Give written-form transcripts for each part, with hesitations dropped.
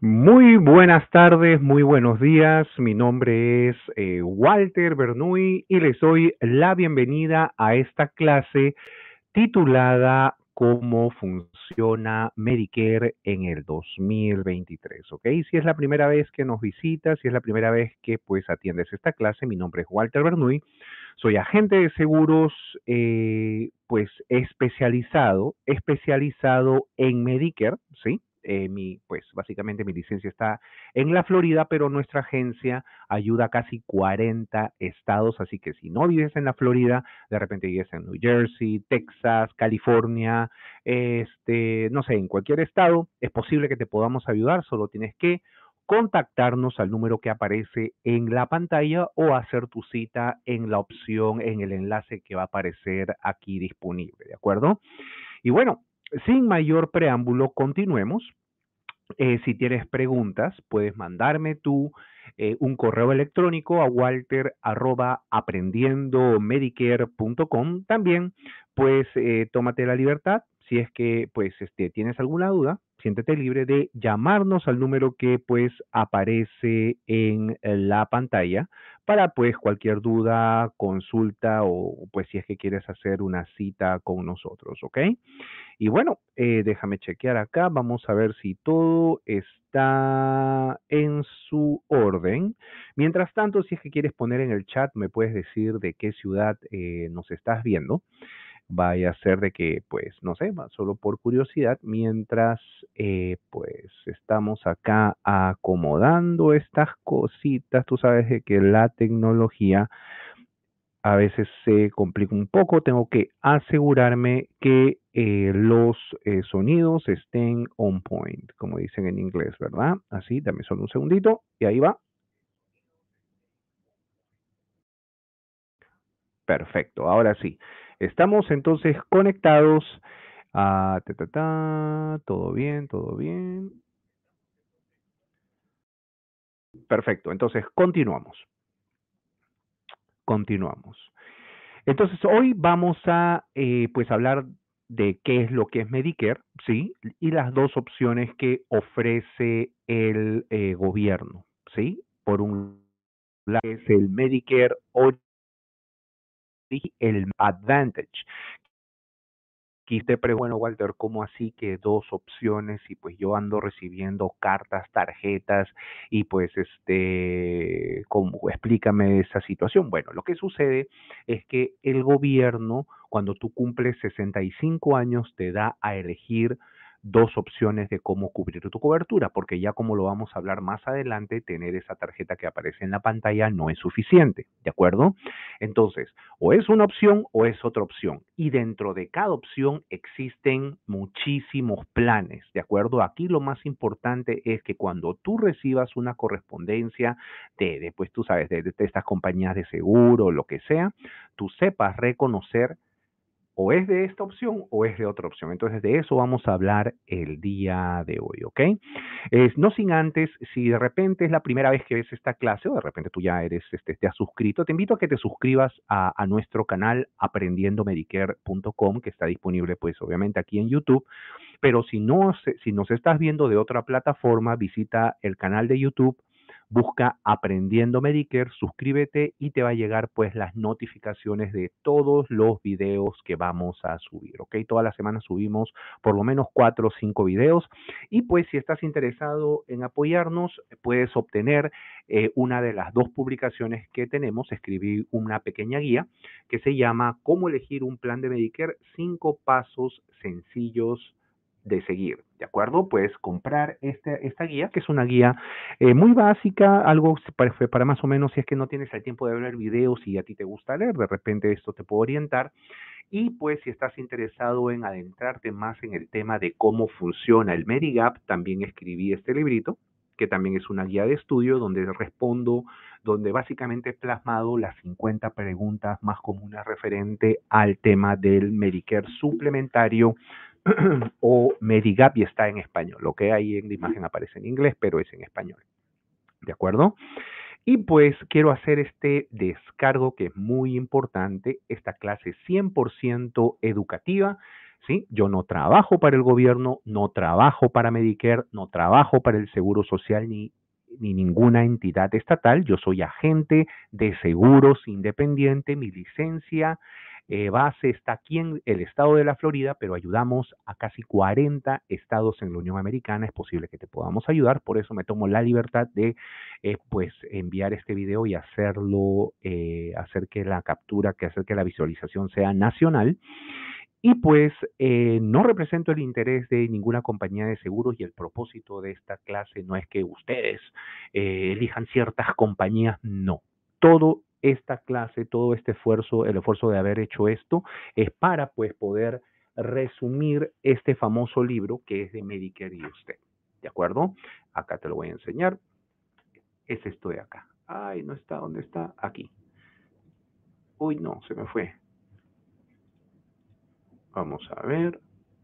Muy buenas tardes, muy buenos días. Mi nombre es Walter Bernuy y les doy la bienvenida a esta clase titulada ¿Cómo funciona Medicare en el 2023? ¿Ok? Si es la primera vez que nos visitas, si es la primera vez que pues atiendes esta clase, mi nombre es Walter Bernuy. Soy agente de seguros, pues especializado en Medicare, ¿sí? Pues básicamente mi licencia está en la Florida, pero nuestra agencia ayuda a casi 40 estados, así que si no vives en la Florida, de repente vives en New Jersey, Texas, California, no sé, en cualquier estado, es posible que te podamos ayudar, solo tienes que contactarnos al número que aparece en la pantalla o hacer tu cita en la opción, en el enlace que va a aparecer aquí disponible, ¿de acuerdo? Y bueno, sin mayor preámbulo, continuemos. Si tienes preguntas, puedes mandarme un correo electrónico a walter@aprendiendomedicare.com. También, pues, tómate la libertad, si es que, pues, tienes alguna duda, siéntete libre de llamarnos al número que, pues, aparece en la pantalla para, pues, cualquier duda, consulta o, pues, si es que quieres hacer una cita con nosotros, ¿ok? Y bueno, déjame chequear acá, vamos a ver si todo está en su orden. Mientras tanto, si es que quieres poner en el chat, me puedes decir de qué ciudad nos estás viendo. Vaya a ser de que, pues, no sé, solo por curiosidad, mientras pues estamos acá acomodando estas cositas, tú sabes de que la tecnología a veces se complica un poco, tengo que asegurarme que los sonidos estén on point, como dicen en inglés, ¿verdad? Así, dame solo un segundito y ahí va. Perfecto, ahora sí. Estamos entonces conectados. Todo bien, todo bien. Perfecto, entonces continuamos, continuamos. Entonces, hoy vamos a pues hablar de qué es lo que es Medicare, ¿sí? Y las dos opciones que ofrece el gobierno, ¿sí? Por un lado es el Medicare o el Advantage. Quiste, pero bueno, Walter, ¿cómo así que dos opciones? Y pues yo ando recibiendo cartas, tarjetas, y pues explícame esa situación. Bueno, lo que sucede es que el gobierno, cuando tú cumples 65 años, te da a elegir dos opciones de cómo cubrir tu cobertura, porque ya como lo vamos a hablar más adelante, tener esa tarjeta que aparece en la pantalla no es suficiente, ¿de acuerdo? Entonces, o es una opción o es otra opción. Y dentro de cada opción existen muchísimos planes, ¿de acuerdo? Aquí lo más importante es que cuando tú recibas una correspondencia pues tú sabes, de estas compañías de seguro o lo que sea, tú sepas reconocer o es de esta opción o es de otra opción. Entonces, de eso vamos a hablar el día de hoy, ¿ok? No sin antes, si de repente es la primera vez que ves esta clase o de repente tú ya te has suscrito, te invito a que te suscribas a nuestro canal aprendiendomedicare.com, que está disponible pues obviamente aquí en YouTube, pero si nos estás viendo de otra plataforma, visita el canal de YouTube, busca Aprendiendo Medicare, suscríbete y te va a llegar pues las notificaciones de todos los videos que vamos a subir, ¿ok? Toda la semana subimos por lo menos 4 o 5 videos y pues si estás interesado en apoyarnos, puedes obtener una de las dos publicaciones que tenemos, escribí una pequeña guía que se llama ¿Cómo elegir un plan de Medicare? 5 pasos sencillos de seguir, ¿de acuerdo? Puedes comprar esta guía, que es una guía muy básica, algo para más o menos si es que no tienes el tiempo de ver videos y a ti te gusta leer, de repente esto te puede orientar. Y pues si estás interesado en adentrarte más en el tema de cómo funciona el Medigap, también escribí este librito, que también es una guía de estudio donde respondo, donde básicamente he plasmado las 50 preguntas más comunes referente al tema del Medicare suplementario o Medigap y está en español. Lo que hay en la imagen aparece en inglés, pero es en español. ¿De acuerdo? Y pues quiero hacer este descargo que es muy importante. Esta clase es 100% educativa, ¿sí? Yo no trabajo para el gobierno, no trabajo para Medicare, no trabajo para el Seguro Social ni ninguna entidad estatal. Yo soy agente de seguros independiente. Mi licencia base está aquí en el estado de la Florida, pero ayudamos a casi 40 estados en la Unión Americana. Es posible que te podamos ayudar, por eso me tomo la libertad de pues enviar este video y hacerlo, hacer que la captura, que hacer que la visualización sea nacional. Y pues no represento el interés de ninguna compañía de seguros y el propósito de esta clase no es que ustedes elijan ciertas compañías, no. Todo esta clase, todo este esfuerzo, el esfuerzo de haber hecho esto es para pues poder resumir este famoso libro que es de Medicare y usted. ¿De acuerdo? Acá te lo voy a enseñar. Es esto de acá. Ay, no está, ¿dónde está? Aquí. Uy, no, se me fue. Vamos a ver.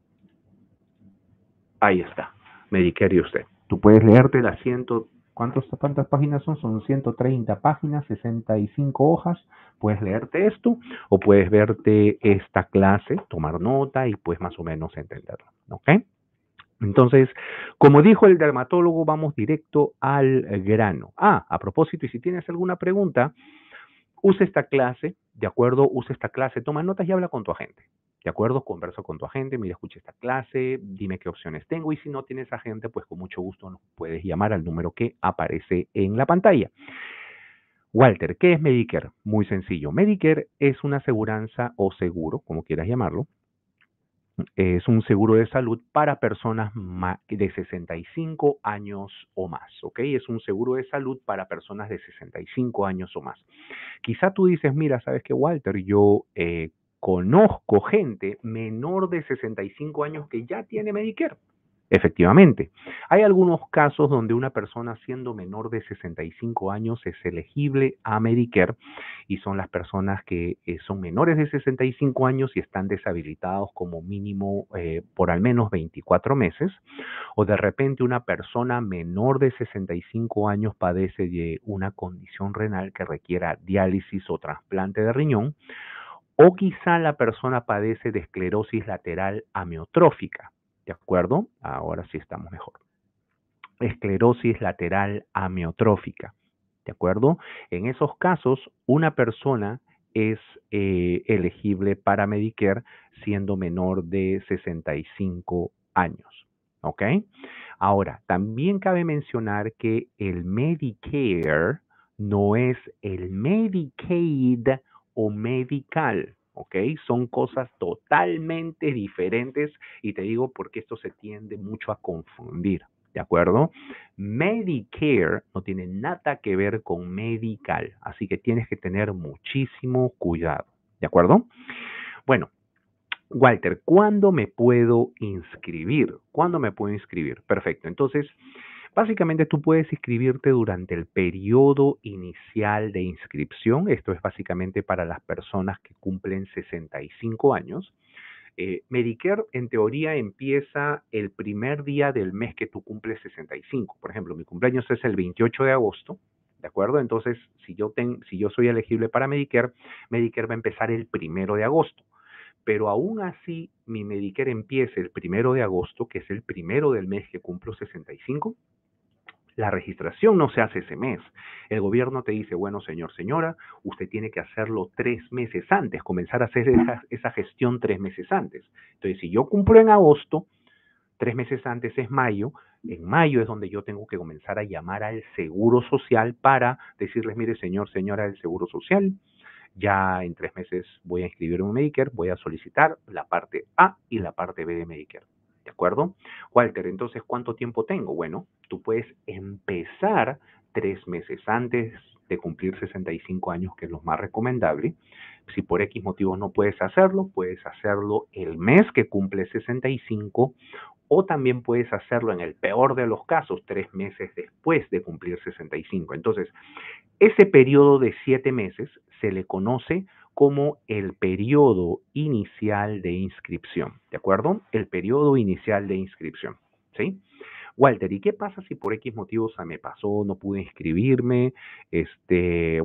Ahí está, Medicare y usted. Tú puedes leerte las ¿cuántas páginas son? Son 130 páginas, 65 hojas. Puedes leerte esto o puedes verte esta clase, tomar nota y pues más o menos entenderlo, ¿ok? Entonces, como dijo el dermatólogo, vamos directo al grano. A propósito, y si tienes alguna pregunta, usa esta clase, ¿de acuerdo? Usa esta clase, toma notas y habla con tu agente. ¿De acuerdo? Conversa con tu agente, mira, escucha esta clase, dime qué opciones tengo y si no tienes agente, pues con mucho gusto nos puedes llamar al número que aparece en la pantalla. Walter, ¿qué es Medicare? Muy sencillo. Medicare es una aseguranza o seguro, como quieras llamarlo. Es un seguro de salud para personas de 65 años o más, ¿ok? Es un seguro de salud para personas de 65 años o más. Quizá tú dices, mira, ¿sabes qué, Walter? Yo conozco gente menor de 65 años que ya tiene Medicare. Efectivamente, hay algunos casos donde una persona siendo menor de 65 años es elegible a Medicare y son las personas que son menores de 65 años y están deshabilitados como mínimo por al menos 24 meses, o de repente una persona menor de 65 años padece de una condición renal que requiera diálisis o trasplante de riñón, o quizá la persona padece de esclerosis lateral amiotrófica. ¿De acuerdo? Ahora sí estamos mejor. Esclerosis lateral amiotrófica. ¿De acuerdo? En esos casos, una persona es elegible para Medicare siendo menor de 65 años. ¿Ok? Ahora, también cabe mencionar que el Medicare no es el Medicaid o medical. ¿Ok? Son cosas totalmente diferentes y te digo porque esto se tiende mucho a confundir. ¿De acuerdo? Medicare no tiene nada que ver con medical, así que tienes que tener muchísimo cuidado. ¿De acuerdo? Bueno, Walter, ¿cuándo me puedo inscribir? ¿Cuándo me puedo inscribir? Perfecto. Entonces, básicamente tú puedes inscribirte durante el periodo inicial de inscripción. Esto es básicamente para las personas que cumplen 65 años. Medicare, en teoría, empieza el primer día del mes que tú cumples 65. Por ejemplo, mi cumpleaños es el 28 de agosto, ¿de acuerdo? Entonces, si yo soy elegible para Medicare, Medicare va a empezar el 1 de agosto. Pero aún así, mi Medicare empieza el 1 de agosto, que es el primero del mes que cumplo 65. La registración no se hace ese mes. El gobierno te dice, bueno, señor, señora, usted tiene que hacerlo 3 meses antes, comenzar a hacer esa gestión 3 meses antes. Entonces, si yo cumplo en agosto, 3 meses antes es mayo, en mayo es donde yo tengo que comenzar a llamar al Seguro Social para decirles, mire, señor, señora del Seguro Social, ya en 3 meses voy a inscribirme en Medicare, voy a solicitar la parte A y la parte B de Medicare. ¿De acuerdo? Walter, entonces, ¿cuánto tiempo tengo? Bueno, tú puedes empezar 3 meses antes de cumplir 65 años, que es lo más recomendable. Si por X motivos no puedes hacerlo el mes que cumple 65 o también puedes hacerlo en el peor de los casos, 3 meses después de cumplir 65. Entonces, ese periodo de 7 meses se le conoce como el periodo inicial de inscripción, ¿de acuerdo? El periodo inicial de inscripción, ¿sí? Walter, ¿y qué pasa si por X motivos me pasó, no pude inscribirme? Bueno,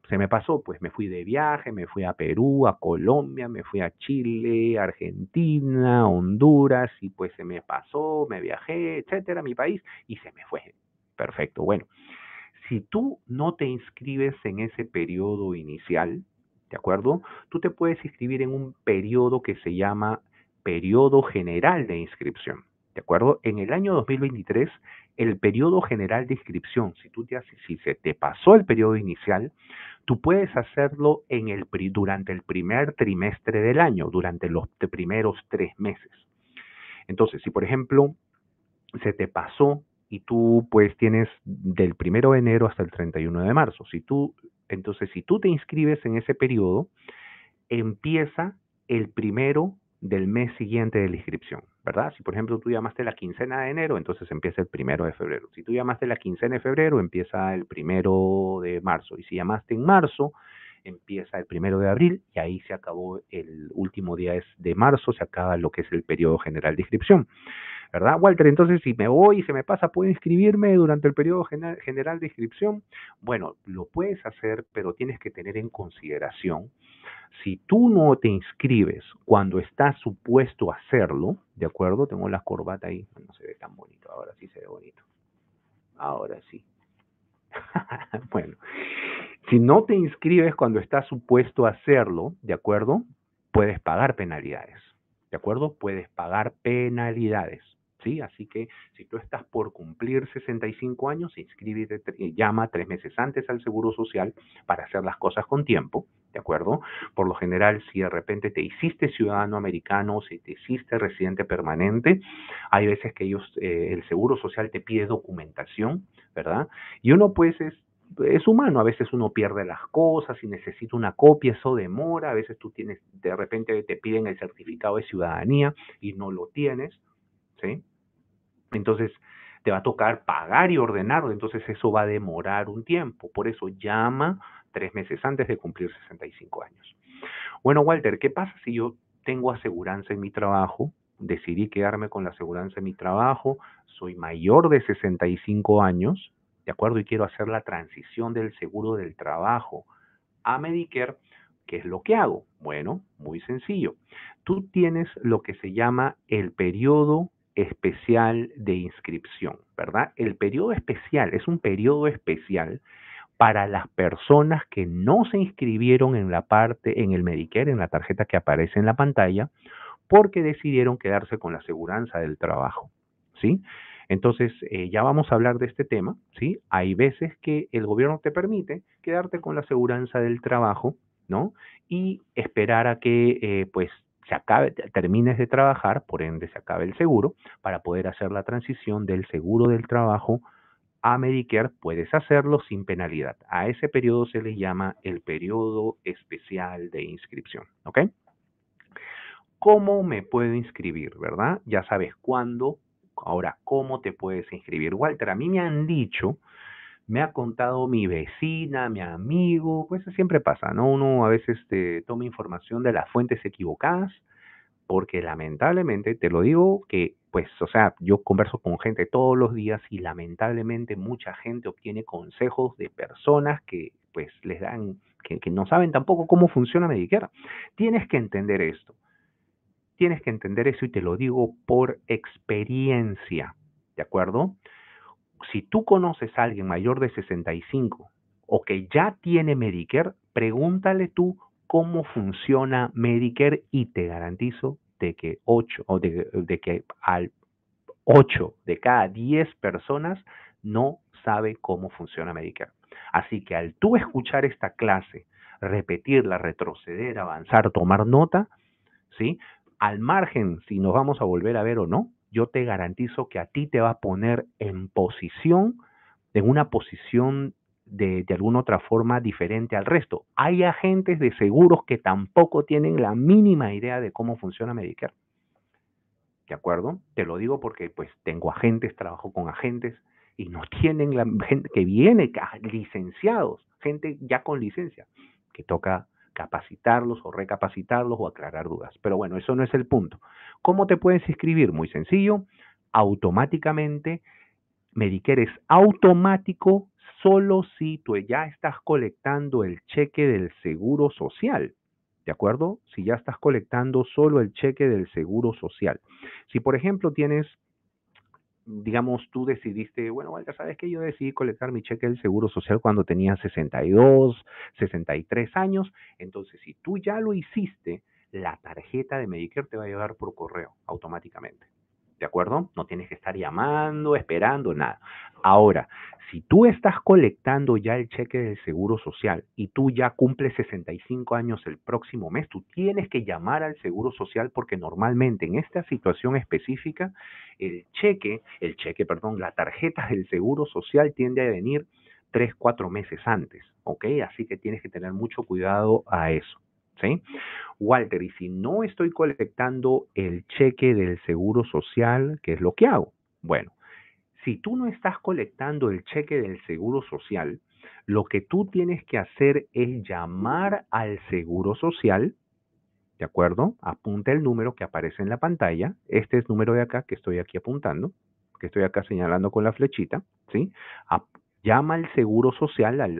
se me pasó, pues me fui de viaje, me fui a Perú, a Colombia, me fui a Chile, Argentina, Honduras, y pues se me pasó, me viajé, etcétera, a mi país, y se me fue. Perfecto. Bueno, si tú no te inscribes en ese periodo inicial, ¿de acuerdo? Tú te puedes inscribir en un periodo que se llama periodo general de inscripción, ¿de acuerdo? En el año 2023, el periodo general de inscripción, si se te pasó el periodo inicial, tú puedes hacerlo durante el primer trimestre del año, durante los primeros 3 meses. Entonces, si por ejemplo se te pasó y tú pues tienes del 1 de enero hasta el 31 de marzo. Entonces, si tú te inscribes en ese periodo, empieza el primero del mes siguiente de la inscripción, ¿verdad? Si por ejemplo tú llamaste la quincena de enero, entonces empieza el 1 de febrero. Si tú llamaste la quincena de febrero, empieza el 1 de marzo. Y si llamaste en marzo, empieza el 1 de abril y ahí se acabó el último día de marzo, se acaba lo que es el periodo general de inscripción. ¿Verdad, Walter? Entonces, si me voy y se me pasa, ¿puedo inscribirme durante el periodo general de inscripción? Bueno, lo puedes hacer, pero tienes que tener en consideración, si tú no te inscribes cuando estás supuesto a hacerlo, ¿de acuerdo? Tengo la corbata ahí, no se ve tan bonito, ahora sí se ve bonito. Ahora sí. Bueno, si no te inscribes cuando estás supuesto a hacerlo, ¿de acuerdo? Puedes pagar penalidades, ¿de acuerdo? Puedes pagar penalidades, ¿sí? Así que si tú estás por cumplir 65 años, inscríbete, llama 3 meses antes al Seguro Social para hacer las cosas con tiempo, ¿de acuerdo? Por lo general, si de repente te hiciste ciudadano americano, si te hiciste residente permanente, hay veces que el Seguro Social te pide documentación, ¿verdad? Y uno pues es humano, a veces uno pierde las cosas y necesita una copia, eso demora, a veces tú tienes, de repente te piden el certificado de ciudadanía y no lo tienes, ¿sí? Entonces te va a tocar pagar y ordenarlo, entonces eso va a demorar un tiempo, por eso llama 3 meses antes de cumplir 65 años. Bueno, Walter, ¿qué pasa si yo tengo aseguranza en mi trabajo? Decidí quedarme con la aseguranza en mi trabajo, soy mayor de 65 años, ¿de acuerdo? Y quiero hacer la transición del seguro del trabajo a Medicare. ¿Qué es lo que hago? Bueno, muy sencillo. Tú tienes lo que se llama el periodo especial de inscripción, ¿verdad? El periodo especial es un periodo especial para las personas que no se inscribieron en el Medicare, en la tarjeta que aparece en la pantalla, porque decidieron quedarse con la aseguranza del trabajo, ¿sí? Entonces, ya vamos a hablar de este tema, ¿sí? Hay veces que el gobierno te permite quedarte con la aseguranza del trabajo, ¿no? Y esperar a que, pues, termines de trabajar, por ende se acabe el seguro, para poder hacer la transición del seguro del trabajo a Medicare. Puedes hacerlo sin penalidad. A ese periodo se le llama el periodo especial de inscripción, ¿ok? ¿Cómo me puedo inscribir, verdad? Ya sabes cuándo. Ahora, ¿cómo te puedes inscribir? Walter, a mí me han dicho, me ha contado mi vecina, mi amigo, pues siempre pasa, ¿no? Uno a veces toma información de las fuentes equivocadas, porque lamentablemente, te lo digo que, pues, o sea, yo converso con gente todos los días y lamentablemente mucha gente obtiene consejos de personas que, pues, les dan, que no saben tampoco cómo funciona Medicare. Tienes que entender esto. Tienes que entender eso y te lo digo por experiencia, ¿de acuerdo? Si tú conoces a alguien mayor de 65 o que ya tiene Medicare, pregúntale tú cómo funciona Medicare y te garantizo de que al 8 de cada 10 personas no sabe cómo funciona Medicare. Así que al tú escuchar esta clase, repetirla, retroceder, avanzar, tomar nota, ¿sí? Al margen si nos vamos a volver a ver o no, yo te garantizo que a ti te va a poner en una posición de alguna otra forma diferente al resto. Hay agentes de seguros que tampoco tienen la mínima idea de cómo funciona Medicare. ¿De acuerdo? Te lo digo porque pues tengo agentes, trabajo con agentes y no tienen la gente que viene, licenciados, gente ya con licencia, que toca capacitarlos o recapacitarlos o aclarar dudas. Pero bueno, eso no es el punto. ¿Cómo te puedes inscribir? Muy sencillo, automáticamente. Medicare es automático solo si tú ya estás colectando el cheque del seguro social. ¿De acuerdo? Si ya estás colectando solo el cheque del seguro social. Si, por ejemplo, tienes, digamos, tú decidiste, bueno, Walter, ¿sabes qué? Yo decidí colectar mi cheque del Seguro Social cuando tenía 62, 63 años. Entonces, si tú ya lo hiciste, la tarjeta de Medicare te va a llegar por correo automáticamente. ¿De acuerdo? No tienes que estar llamando, esperando, nada. Ahora, si tú estás colectando ya el cheque del Seguro Social y tú ya cumples 65 años el próximo mes, tú tienes que llamar al Seguro Social porque normalmente en esta situación específica perdón, la tarjeta del Seguro Social tiende a venir 3, 4 meses antes, ¿ok? Así que tienes que tener mucho cuidado a eso, ¿sí? Walter, y si no estoy colectando el cheque del Seguro Social, ¿qué es lo que hago? Bueno, si tú no estás colectando el cheque del Seguro Social, lo que tú tienes que hacer es llamar al Seguro Social. ¿De acuerdo? Apunta el número que aparece en la pantalla. Este es el número de acá que estoy aquí apuntando, que estoy acá señalando con la flechita, ¿sí? Llama al Seguro Social al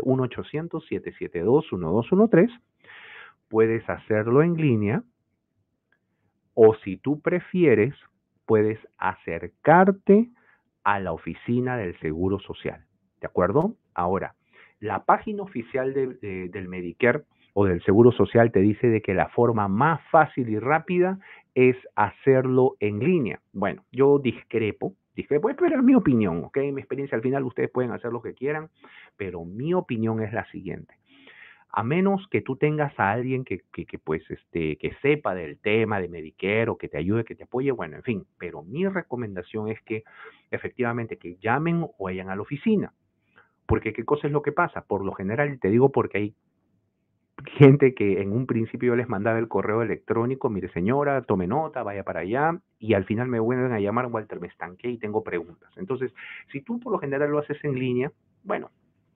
1-800-772-1213. Puedes hacerlo en línea o si tú prefieres, puedes acercarte a la oficina del Seguro Social. ¿De acuerdo? Ahora, la página oficial del Medicare o del Seguro Social te dice de que la forma más fácil y rápida es hacerlo en línea. Bueno, yo discrepo, pero es mi opinión, ¿ok? Mi experiencia al final, ustedes pueden hacer lo que quieran, pero mi opinión es la siguiente. A menos que tú tengas a alguien pues, que sepa del tema de Medicare o que te ayude, que te apoye, bueno, en fin, pero mi recomendación es que efectivamente que llamen o vayan a la oficina. Porque ¿qué cosa es lo que pasa? Por lo general, te digo porque hay gente que en un principio yo les mandaba el correo electrónico, mire señora, tome nota, vaya para allá, y al final me vuelven a llamar, Walter, me estanqué y tengo preguntas. Entonces, si tú por lo general lo haces en línea, bueno,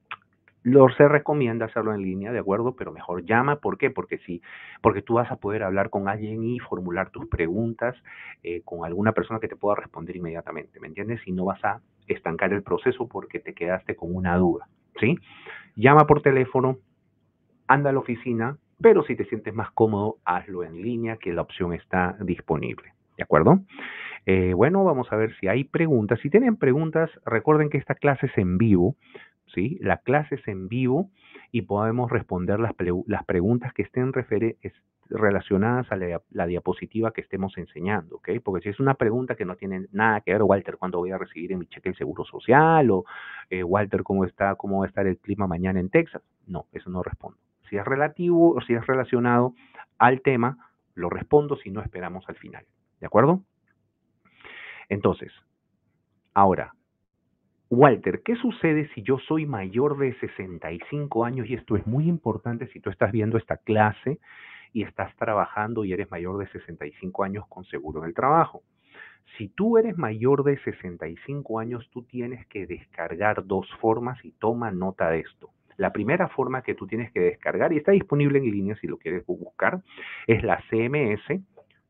se recomienda hacerlo en línea, ¿de acuerdo? Pero mejor llama, ¿por qué? Porque tú vas a poder hablar con alguien y formular tus preguntas con alguna persona que te pueda responder inmediatamente, ¿me entiendes? Y no vas a estancar el proceso porque te quedaste con una duda, ¿sí? Llama por teléfono, anda a la oficina, pero si te sientes más cómodo, hazlo en línea, que la opción está disponible, ¿de acuerdo? Bueno, vamos a ver si hay preguntas. Si tienen preguntas, recuerden que esta clase es en vivo, ¿sí? La clase es en vivo y podemos responder las preguntas que estén relacionadas a la diapositiva que estemos enseñando, ¿ok? Porque si es una pregunta que no tiene nada que ver, Walter, ¿cuándo voy a recibir en mi cheque el seguro social? O Walter, cómo va a estar el clima mañana en Texas? No, eso no respondo. Si es relativo o si es relacionado al tema, lo respondo, si no esperamos al final, ¿de acuerdo? Entonces, ahora, Walter, ¿qué sucede si yo soy mayor de 65 años? Y esto es muy importante si tú estás viendo esta clase y estás trabajando y eres mayor de 65 años con seguro en el trabajo. Si tú eres mayor de 65 años, tú tienes que descargar dos formas y toma nota de esto. La primera forma que tú tienes que descargar, y está disponible en línea si lo quieres buscar, es la CMS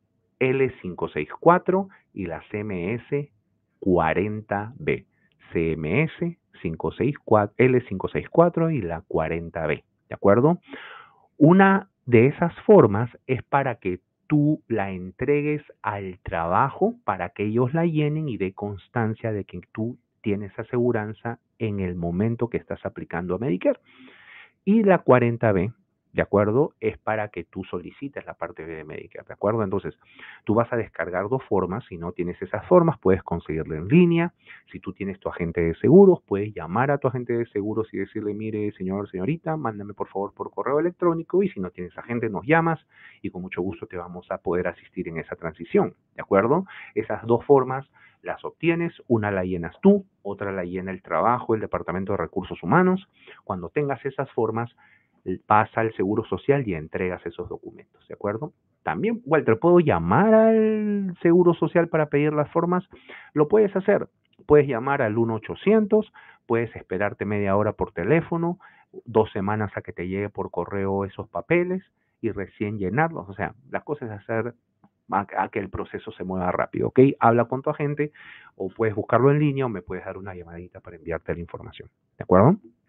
L564 y la CMS 40B. CMS 564, L564 y la 40B. ¿De acuerdo? Una de esas formas es para que tú la entregues al trabajo para que ellos la llenen y dé constancia de que tú tienes aseguranza en el momento que estás aplicando a Medicare. Y la 40B, ¿de acuerdo? Es para que tú solicites la parte B de Medicare, ¿de acuerdo? Entonces, tú vas a descargar dos formas. Si no tienes esas formas, puedes conseguirlo en línea. Si tú tienes tu agente de seguros, puedes llamar a tu agente de seguros y decirle, mire, señor, señorita, mándame por favor por correo electrónico. Y si no tienes agente, nos llamas y con mucho gusto te vamos a poder asistir en esa transición, ¿de acuerdo? Esas dos formas las obtienes, una la llenas tú, otra la llena el trabajo, el Departamento de Recursos Humanos. Cuando tengas esas formas, pasa al Seguro Social y entregas esos documentos, ¿de acuerdo? También, Walter, ¿puedo llamar al Seguro Social para pedir las formas? Lo puedes hacer. Puedes llamar al 1-800, puedes esperarte media hora por teléfono, 2 semanas a que te llegue por correo esos papeles y recién llenarlos. O sea, la cosa es hacer a que el proceso se mueva rápido, ¿ok? Habla con tu agente o puedes buscarlo en línea o me puedes dar una llamadita para enviarte la información, ¿de acuerdo?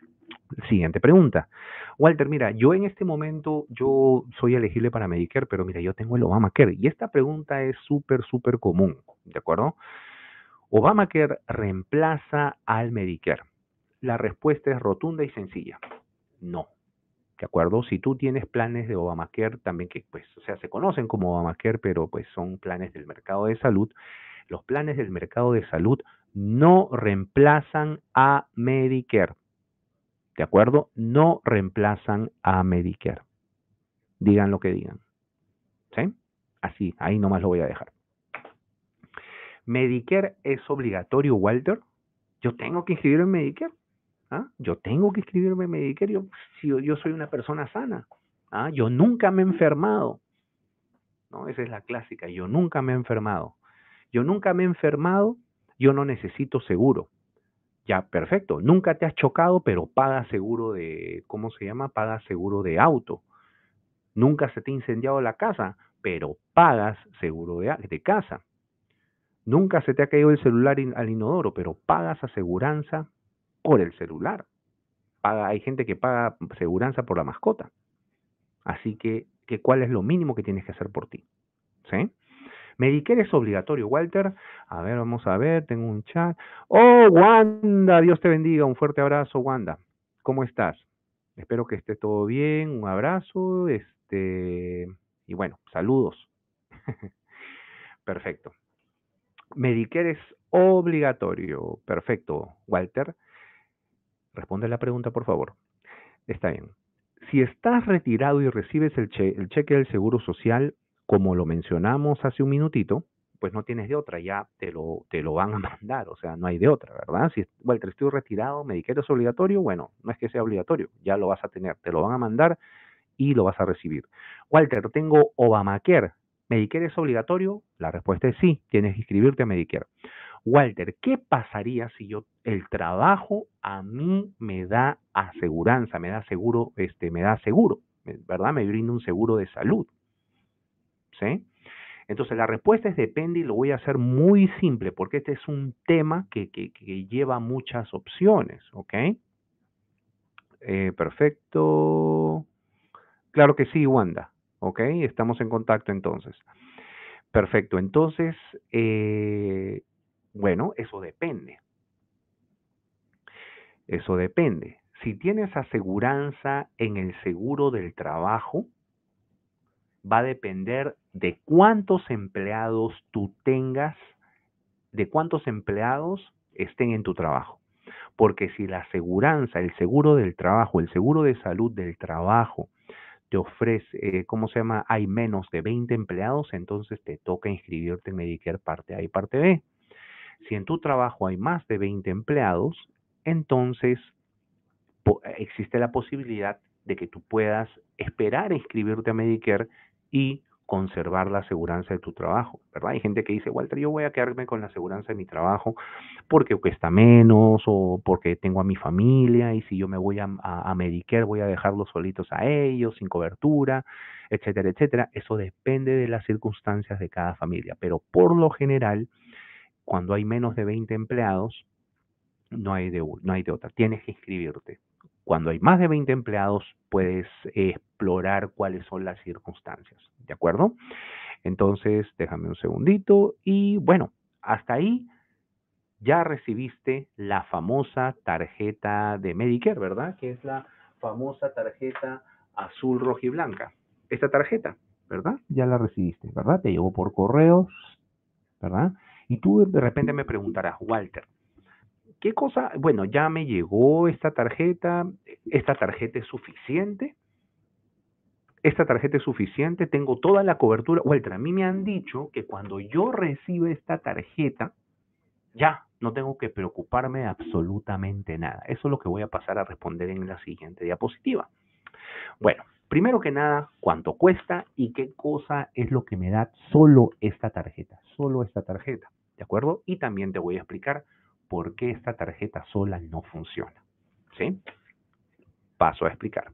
Siguiente pregunta. Walter, mira, yo en este momento, yo soy elegible para Medicare, pero mira, yo tengo el Obamacare. Y esta pregunta es súper, súper común, ¿de acuerdo? ¿Obamacare reemplaza al Medicare? La respuesta es rotunda y sencilla. No. ¿De acuerdo? Si tú tienes planes de Obamacare, también que, pues, o sea, se conocen como Obamacare, pero pues son planes del mercado de salud. Los planes del mercado de salud no reemplazan a Medicare. ¿De acuerdo? No reemplazan a Medicare. Digan lo que digan. ¿Sí? Así, ahí nomás lo voy a dejar. ¿Medicare es obligatorio, Walter? Yo tengo que inscribirme en Medicare. ¿Ah? Yo tengo que inscribirme en Medicare. Si yo soy una persona sana. ¿Ah? Yo nunca me he enfermado. ¿No? Esa es la clásica. Yo nunca me he enfermado. Yo nunca me he enfermado. Yo no necesito seguro. Ya, perfecto. Nunca te has chocado, pero pagas seguro de, ¿cómo se llama? Pagas seguro de auto. Nunca se te ha incendiado la casa, pero pagas seguro de casa. Nunca se te ha caído el celular al inodoro, pero pagas aseguranza por el celular. Hay gente que paga aseguranza por la mascota. Así que ¿cuál es lo mínimo que tienes que hacer por ti? ¿Sí? Medicare es obligatorio, Walter. A ver, vamos a ver, tengo un chat. Oh, Wanda, Dios te bendiga. Un fuerte abrazo, Wanda. ¿Cómo estás? Espero que esté todo bien. Un abrazo. Y bueno, saludos. Perfecto. Medicare es obligatorio. Perfecto, Walter. Responde la pregunta, por favor. Está bien. Si estás retirado y recibes el cheque del Seguro Social, como lo mencionamos hace un minutito, pues no tienes de otra, ya te lo van a mandar, o sea, no hay de otra, ¿verdad? Si, Walter, estoy retirado, Medicare es obligatorio, bueno, no es que sea obligatorio, ya lo vas a tener, te lo van a mandar y lo vas a recibir. Walter, tengo Obamacare, ¿Medicare es obligatorio? La respuesta es sí, tienes que inscribirte a Medicare. Walter, ¿qué pasaría si el trabajo a mí me da aseguranza, me da seguro, ¿verdad? Me brinda un seguro de salud, ¿sí? Entonces la respuesta es depende y lo voy a hacer muy simple porque este es un tema que lleva muchas opciones, ¿ok? Perfecto. Claro que sí, Wanda, ¿ok? Estamos en contacto entonces. Perfecto, entonces, bueno, eso depende. Eso depende. Si tienes aseguranza en el seguro del trabajo, va a depender de cuántos empleados tú tengas, de cuántos empleados estén en tu trabajo. Porque si la aseguranza, el seguro del trabajo, el seguro de salud del trabajo te ofrece, ¿cómo se llama? Hay menos de 20 empleados, entonces te toca inscribirte en Medicare parte A y parte B. Si en tu trabajo hay más de 20 empleados, entonces existe la posibilidad de que tú puedas esperar a inscribirte a Medicare y conservar la aseguranza de tu trabajo, ¿verdad? Hay gente que dice, Walter, yo voy a quedarme con la aseguranza de mi trabajo porque cuesta menos o porque tengo a mi familia y si yo me voy a Medicare voy a dejarlos solitos a ellos, sin cobertura, etcétera, etcétera. Eso depende de las circunstancias de cada familia, pero por lo general, cuando hay menos de 20 empleados, no hay de otra, tienes que inscribirte. Cuando hay más de 20 empleados, puedes explorar cuáles son las circunstancias, ¿de acuerdo? Entonces, déjame un segundito y bueno, hasta ahí ya recibiste la famosa tarjeta de Medicare, ¿verdad? Que es la famosa tarjeta azul, roja y blanca. Esta tarjeta, ¿verdad? Ya la recibiste, ¿verdad? Te llegó por correos, ¿verdad? Y tú de repente me preguntarás, Walter, ¿qué cosa? Bueno, ya me llegó esta tarjeta es suficiente, esta tarjeta es suficiente, tengo toda la cobertura. Walter, a mí me han dicho que cuando yo reciba esta tarjeta, ya no tengo que preocuparme de absolutamente nada. Eso es lo que voy a pasar a responder en la siguiente diapositiva. Bueno, primero que nada, ¿cuánto cuesta y qué cosa es lo que me da solo esta tarjeta? Solo esta tarjeta, ¿de acuerdo? Y también te voy a explicar por qué esta tarjeta sola no funciona. ¿Sí? Paso a explicar.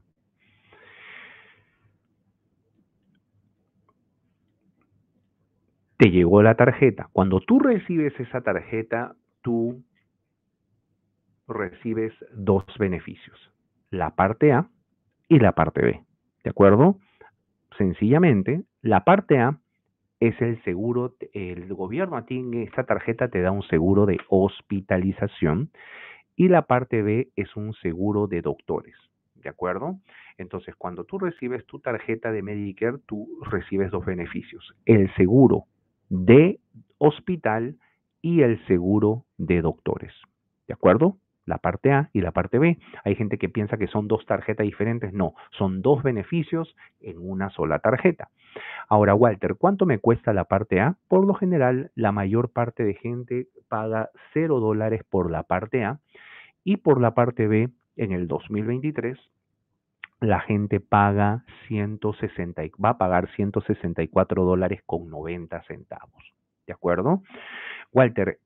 Te llegó la tarjeta. Cuando tú recibes esa tarjeta, tú recibes dos beneficios. la parte A y la parte B. ¿De acuerdo? Sencillamente, la parte A es el seguro, el gobierno a ti en esta tarjeta te da un seguro de hospitalización y la parte B es un seguro de doctores. ¿De acuerdo? Entonces, cuando tú recibes tu tarjeta de Medicare, tú recibes dos beneficios: el seguro de hospital y el seguro de doctores. ¿De acuerdo? La parte A y la parte B. Hay gente que piensa que son dos tarjetas diferentes. No, son dos beneficios en una sola tarjeta. Ahora, Walter, ¿cuánto me cuesta la parte A? Por lo general, la mayor parte de gente paga $0 por la parte A y por la parte B, en el 2023, la gente paga 160, va a pagar $164 con 90 centavos. ¿De acuerdo? Walter,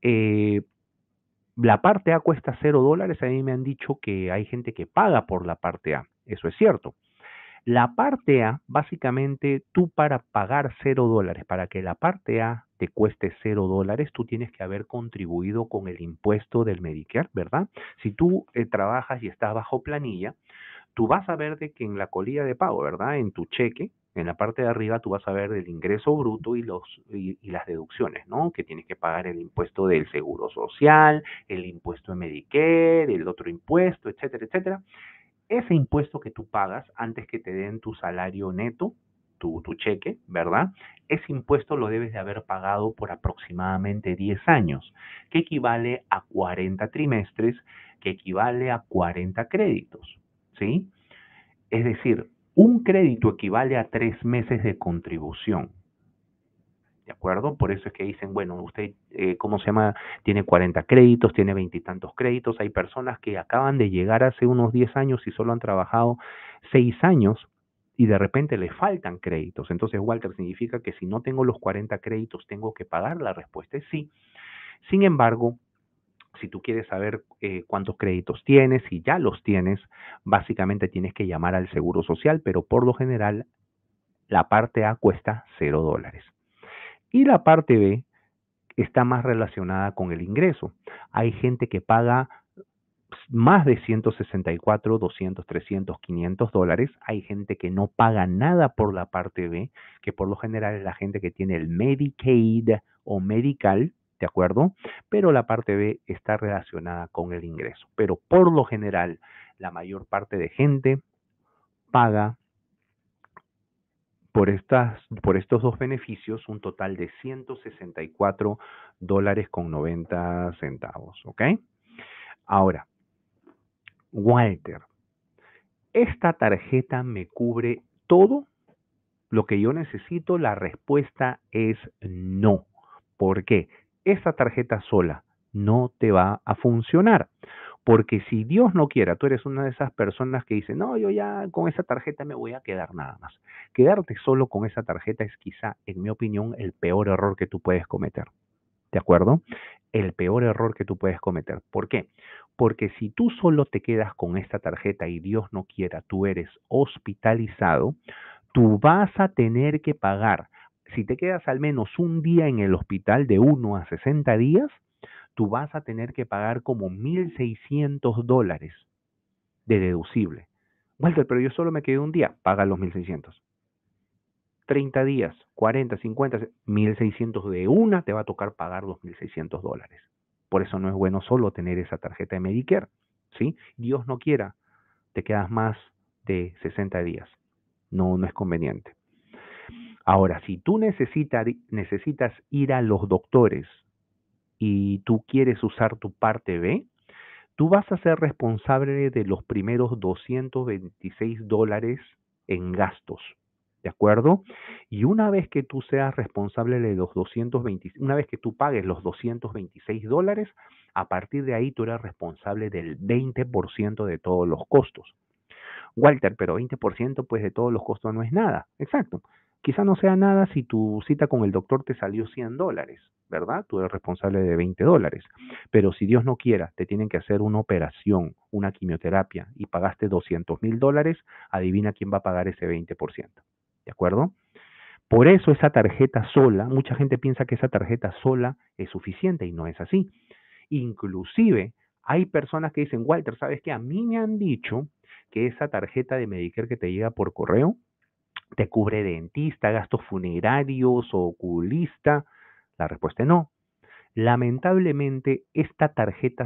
la parte A cuesta $0. A mí me han dicho que hay gente que paga por la parte A. Eso es cierto. La parte A, básicamente, tú para pagar $0, para que la parte A te cueste $0, tú tienes que haber contribuido con el impuesto del Medicare, ¿verdad? Si tú trabajas y estás bajo planilla, tú vas a ver de que en la colilla de pago, ¿verdad? En tu cheque, en la parte de arriba, tú vas a ver el ingreso bruto y las deducciones, ¿no? Que tienes que pagar el impuesto del seguro social, el impuesto de Medicare, el otro impuesto, etcétera, etcétera. Ese impuesto que tú pagas antes que te den tu salario neto, tu cheque, ¿verdad? Ese impuesto lo debes de haber pagado por aproximadamente 10 años, que equivale a 40 trimestres, que equivale a 40 créditos, ¿sí? Es decir, un crédito equivale a 3 meses de contribución. ¿De acuerdo? Por eso es que dicen, bueno, usted, ¿cómo se llama? Tiene 40 créditos, tiene veintitantos créditos. Hay personas que acaban de llegar hace unos 10 años y solo han trabajado 6 años y de repente le faltan créditos. Entonces, Walter, significa que si no tengo los 40 créditos, tengo que pagar. La respuesta es sí. Sin embargo, si tú quieres saber cuántos créditos tienes, si ya los tienes, básicamente tienes que llamar al Seguro Social, pero por lo general la parte A cuesta $0. Y la parte B está más relacionada con el ingreso. Hay gente que paga más de 164, 200, 300, $500. Hay gente que no paga nada por la parte B, que por lo general es la gente que tiene el Medicaid o Medical, ¿de acuerdo? Pero la parte B está relacionada con el ingreso. Pero por lo general, la mayor parte de gente paga por estos dos beneficios un total de $164 con 90 centavos, ¿ok? Ahora, Walter, ¿esta tarjeta me cubre todo lo que yo necesito? La respuesta es no. ¿Por qué? Esta tarjeta sola no te va a funcionar. Porque si Dios no quiera, tú eres una de esas personas que dice, no, yo ya con esa tarjeta me voy a quedar nada más. Quedarte solo con esa tarjeta es quizá, en mi opinión, el peor error que tú puedes cometer. ¿De acuerdo? El peor error que tú puedes cometer. ¿Por qué? Porque si tú solo te quedas con esta tarjeta y Dios no quiera, tú eres hospitalizado, tú vas a tener que pagar. Si te quedas al menos un día en el hospital de 1 a 60 días, tú vas a tener que pagar como $1,600 de deducible. Walter, pero yo solo me quedé un día, paga los 1,600. 30 días, 40, 50, 1,600 de una, te va a tocar pagar los $1,600. Por eso no es bueno solo tener esa tarjeta de Medicare, ¿sí? Dios no quiera, te quedas más de 60 días. No, no es conveniente. Ahora, si tú necesitas ir a los doctores y tú quieres usar tu parte B, tú vas a ser responsable de los primeros $226 en gastos, ¿de acuerdo? Y una vez que tú seas responsable de los 220, una vez que tú pagues los $226, a partir de ahí tú eres responsable del 20% de todos los costos. Walter, pero 20% pues de todos los costos no es nada. Exacto. Quizá no sea nada si tu cita con el doctor te salió $100, ¿verdad? Tú eres responsable de $20. Pero si Dios no quiera, te tienen que hacer una operación, una quimioterapia y pagaste $200,000, adivina quién va a pagar ese 20%. ¿De acuerdo? Por eso esa tarjeta sola, mucha gente piensa que esa tarjeta sola es suficiente y no es así. Inclusive hay personas que dicen, Walter, ¿sabes qué? A mí me han dicho que esa tarjeta de Medicare que te llega por correo te cubre dentista, gastos funerarios o oculista? La respuesta es no. Lamentablemente, esta tarjeta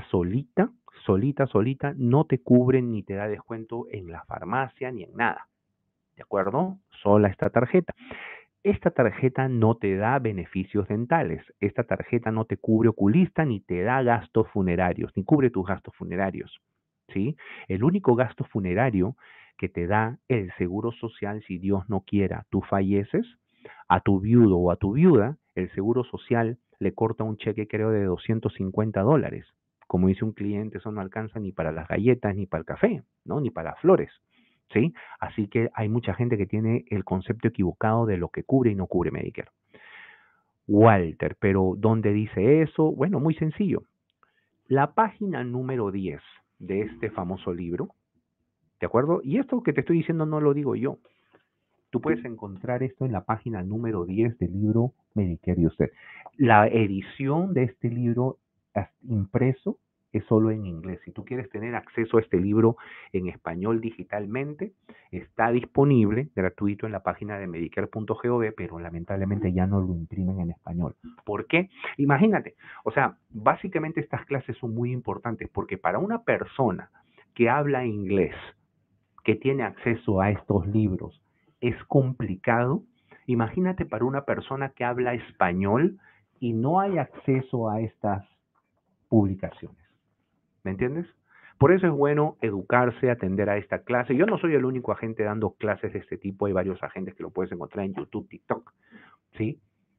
solita, no te cubre ni te da descuento en la farmacia ni en nada. ¿De acuerdo? Sola esta tarjeta. Esta tarjeta no te da beneficios dentales. Esta tarjeta no te cubre oculista ni te da gastos funerarios, ni cubre tus gastos funerarios. ¿Sí? El único gasto funerario que te da el seguro social, si Dios no quiera, tú falleces, a tu viudo o a tu viuda, el seguro social le corta un cheque, creo, de $250. Como dice un cliente, eso no alcanza ni para las galletas, ni para el café, ¿no? Ni para las flores. ¿Sí? Así que hay mucha gente que tiene el concepto equivocado de lo que cubre y no cubre Medicare. Walter, pero ¿dónde dice eso? Bueno, muy sencillo. La página número 10 de este famoso libro, ¿de acuerdo? Y esto que te estoy diciendo no lo digo yo. Tú puedes encontrar esto en la página número 10 del libro Medicare y Usted. La edición de este libro impreso es solo en inglés. Si tú quieres tener acceso a este libro en español digitalmente, está disponible gratuito en la página de medicare.gov, pero lamentablemente ya no lo imprimen en español. ¿Por qué? Imagínate, o sea, básicamente estas clases son muy importantes porque para una persona que habla inglés, que tiene acceso a estos libros, es complicado. Imagínate para una persona que habla español y no hay acceso a estas publicaciones. ¿Me entiendes? Por eso es bueno educarse, atender a esta clase. Yo no soy el único agente dando clases de este tipo. Hay varios agentes que lo puedes encontrar en YouTube, TikTok, ¿sí?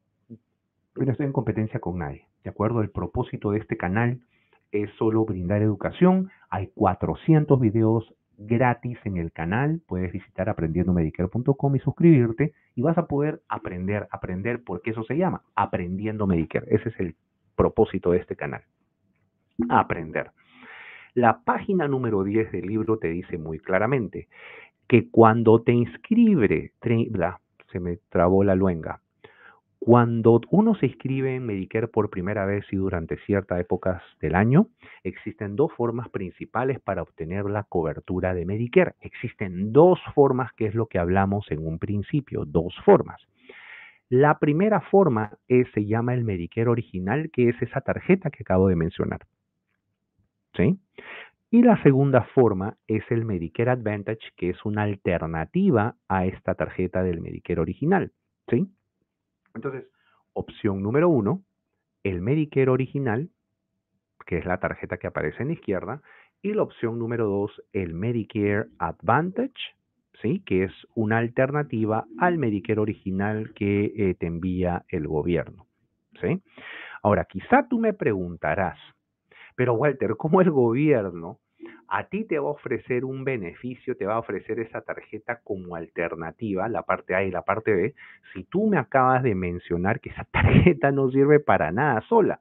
Yo no estoy en competencia con nadie, ¿de acuerdo? El propósito de este canal es solo brindar educación. Hay 400 videos gratis en el canal. Puedes visitar aprendiendomedicare.com y suscribirte y vas a poder aprender, porque eso se llama Aprendiendo Medicare. Ese es el propósito de este canal, aprender. La página número 10 del libro te dice muy claramente que cuando te inscribe, se me trabó la luenga, cuando uno se inscribe en Medicare por primera vez y durante ciertas épocas del año, existen dos formas principales para obtener la cobertura de Medicare. Existen dos formas, que es lo que hablamos en un principio, dos formas. La primera forma se llama el Medicare original, que es esa tarjeta que acabo de mencionar. ¿Sí? Y la segunda forma es el Medicare Advantage, que es una alternativa a esta tarjeta del Medicare original. ¿Sí? Entonces, opción número 1, el Medicare original, que es la tarjeta que aparece en la izquierda, y la opción número 2, el Medicare Advantage, ¿sí? Que es una alternativa al Medicare original que te envía el gobierno. ¿Sí? Ahora, quizá tú me preguntarás, pero Walter, ¿cómo el gobierno a ti te va a ofrecer un beneficio, te va a ofrecer esa tarjeta como alternativa, la parte A y la parte B, si tú me acabas de mencionar que esa tarjeta no sirve para nada sola?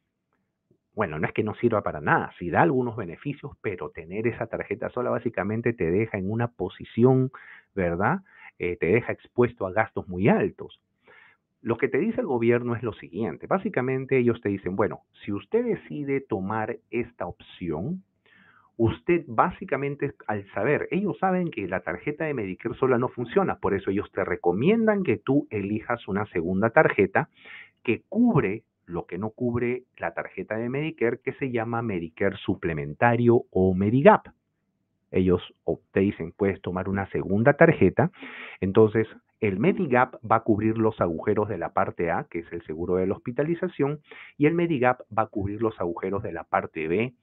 Bueno, no es que no sirva para nada, sí da algunos beneficios, pero tener esa tarjeta sola básicamente te deja en una posición, ¿verdad? Te deja expuesto a gastos muy altos. Lo que te dice el gobierno es lo siguiente. Básicamente ellos te dicen, bueno, si usted decide tomar esta opción, usted básicamente al saber, ellos saben que la tarjeta de Medicare sola no funciona, por eso ellos te recomiendan que tú elijas una segunda tarjeta que cubre lo que no cubre la tarjeta de Medicare, que se llama Medicare suplementario o Medigap. Ellos te dicen, puedes tomar una segunda tarjeta. Entonces, el Medigap va a cubrir los agujeros de la parte A, que es el seguro de la hospitalización, y el Medigap va a cubrir los agujeros de la parte B,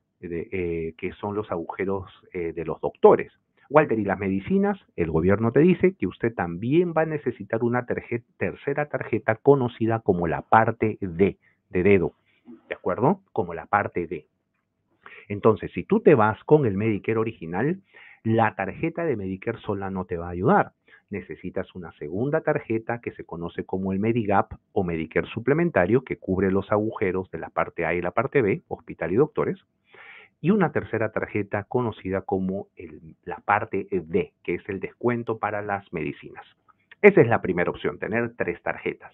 que son los agujeros de los doctores. Walter, y las medicinas, el gobierno te dice que usted también va a necesitar una tercera tarjeta conocida como la parte D, de dedo, ¿de acuerdo? Como la parte D. Entonces, si tú te vas con el Medicare original, la tarjeta de Medicare sola no te va a ayudar. Necesitas una segunda tarjeta que se conoce como el Medigap o Medicare suplementario, que cubre los agujeros de la parte A y la parte B, hospital y doctores, y una tercera tarjeta conocida como la parte D, que es el descuento para las medicinas. Esa es la primera opción, tener tres tarjetas.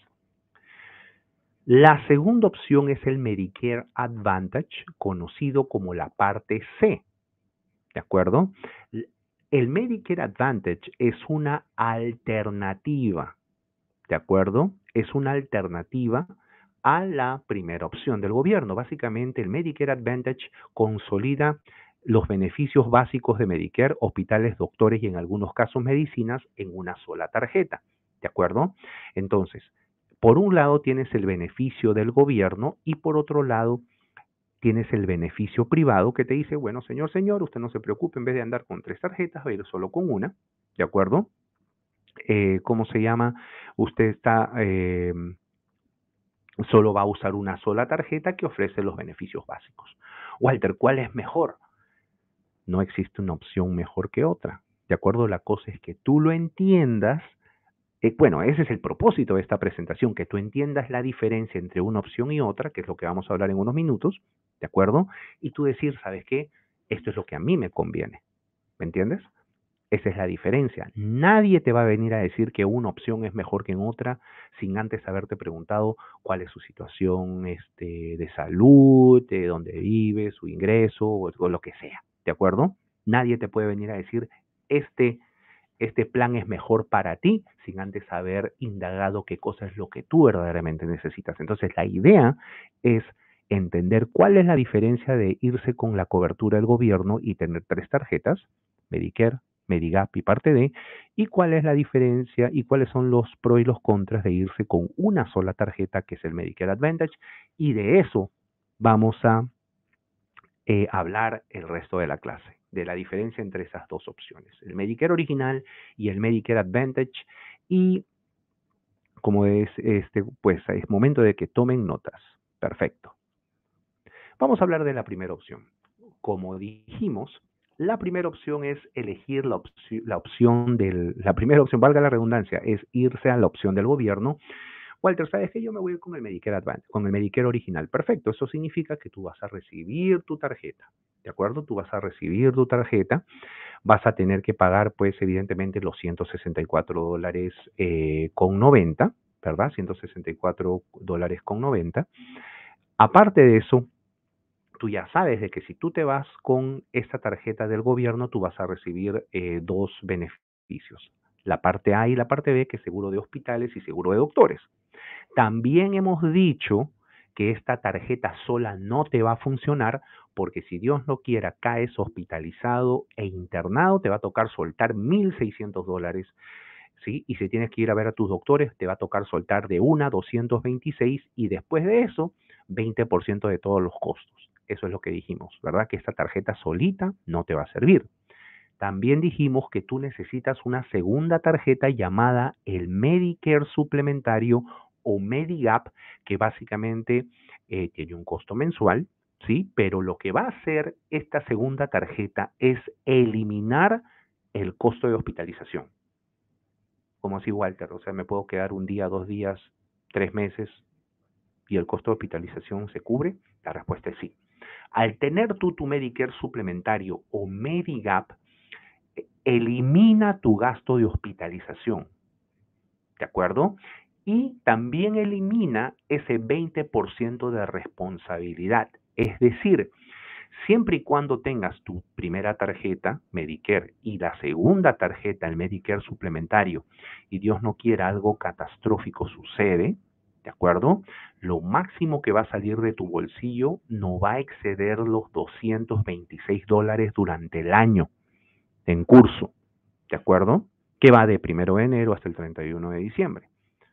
La segunda opción es el Medicare Advantage, conocido como la parte C, ¿de acuerdo? El Medicare Advantage es una alternativa, ¿de acuerdo? Es una alternativa a la primera opción del gobierno. Básicamente, el Medicare Advantage consolida los beneficios básicos de Medicare, hospitales, doctores y en algunos casos medicinas en una sola tarjeta, ¿de acuerdo? Entonces, por un lado tienes el beneficio del gobierno y por otro lado tienes el beneficio privado que te dice, bueno, señor, usted no se preocupe, en vez de andar con 3 tarjetas, va a ir solo con una, ¿de acuerdo? ¿Cómo se llama? Usted está, solo va a usar una sola tarjeta que ofrece los beneficios básicos. Walter, ¿cuál es mejor? No existe una opción mejor que otra, ¿de acuerdo? La cosa es que tú lo entiendas. Bueno, ese es el propósito de esta presentación, que tú entiendas la diferencia entre una opción y otra, que es lo que vamos a hablar en unos minutos, ¿de acuerdo? Y tú decir, ¿sabes qué? Esto es lo que a mí me conviene, ¿me entiendes? Esa es la diferencia. Nadie te va a venir a decir que una opción es mejor que en otra sin antes haberte preguntado cuál es su situación de salud, de dónde vive, su ingreso o lo que sea, ¿de acuerdo? Nadie te puede venir a decir este este plan es mejor para ti sin antes haber indagado qué cosa es lo que tú verdaderamente necesitas. Entonces, la idea es entender cuál es la diferencia de irse con la cobertura del gobierno y tener 3 tarjetas, Medicare, Medigap y parte D, y cuál es la diferencia y cuáles son los pros y los contras de irse con una sola tarjeta, que es el Medicare Advantage, y de eso vamos a hablar el resto de la clase, de la diferencia entre esas dos opciones, el Medicare original y el Medicare Advantage. Y como es pues es momento de que tomen notas. Perfecto. Vamos a hablar de la primera opción. Como dijimos, la primera opción es elegir la opción la primera opción, valga la redundancia, es irse a la opción del gobierno. Walter, ¿sabes que yo me voy a ir con el Medicare Advantage, con el Medicare original? Perfecto, eso significa que tú vas a recibir tu tarjeta, ¿de acuerdo? Tú vas a recibir tu tarjeta, vas a tener que pagar, pues, evidentemente, los $164 con 90, ¿verdad? $164 con 90. Aparte de eso, tú ya sabes de que si tú te vas con esta tarjeta del gobierno, tú vas a recibir dos beneficios, la parte A y la parte B, que es seguro de hospitales y seguro de doctores. También hemos dicho que esta tarjeta sola no te va a funcionar porque si Dios no quiera caes hospitalizado e internado, te va a tocar soltar $1,600, ¿sí? Y si tienes que ir a ver a tus doctores, te va a tocar soltar de una 226 y después de eso, 20% de todos los costos. Eso es lo que dijimos, ¿verdad? Que esta tarjeta solita no te va a servir. También dijimos que tú necesitas una segunda tarjeta llamada el Medicare suplementario o Medigap, que básicamente tiene un costo mensual, ¿sí? Pero lo que va a hacer esta segunda tarjeta es eliminar el costo de hospitalización. Como así, Walter, o sea, me puedo quedar un día, 2 días, 3 meses y el costo de hospitalización se cubre. La respuesta es sí. Al tener tú tu Medicare suplementario o Medigap, elimina tu gasto de hospitalización, ¿de acuerdo? Y también elimina ese 20% de responsabilidad. Es decir, siempre y cuando tengas tu primera tarjeta, Medicare, y la segunda tarjeta, el Medicare suplementario, y Dios no quiera algo catastrófico sucede, ¿de acuerdo? Lo máximo que va a salir de tu bolsillo no va a exceder los $226 durante el año en curso. ¿De acuerdo? Que va de 1 de enero hasta el 31 de diciembre.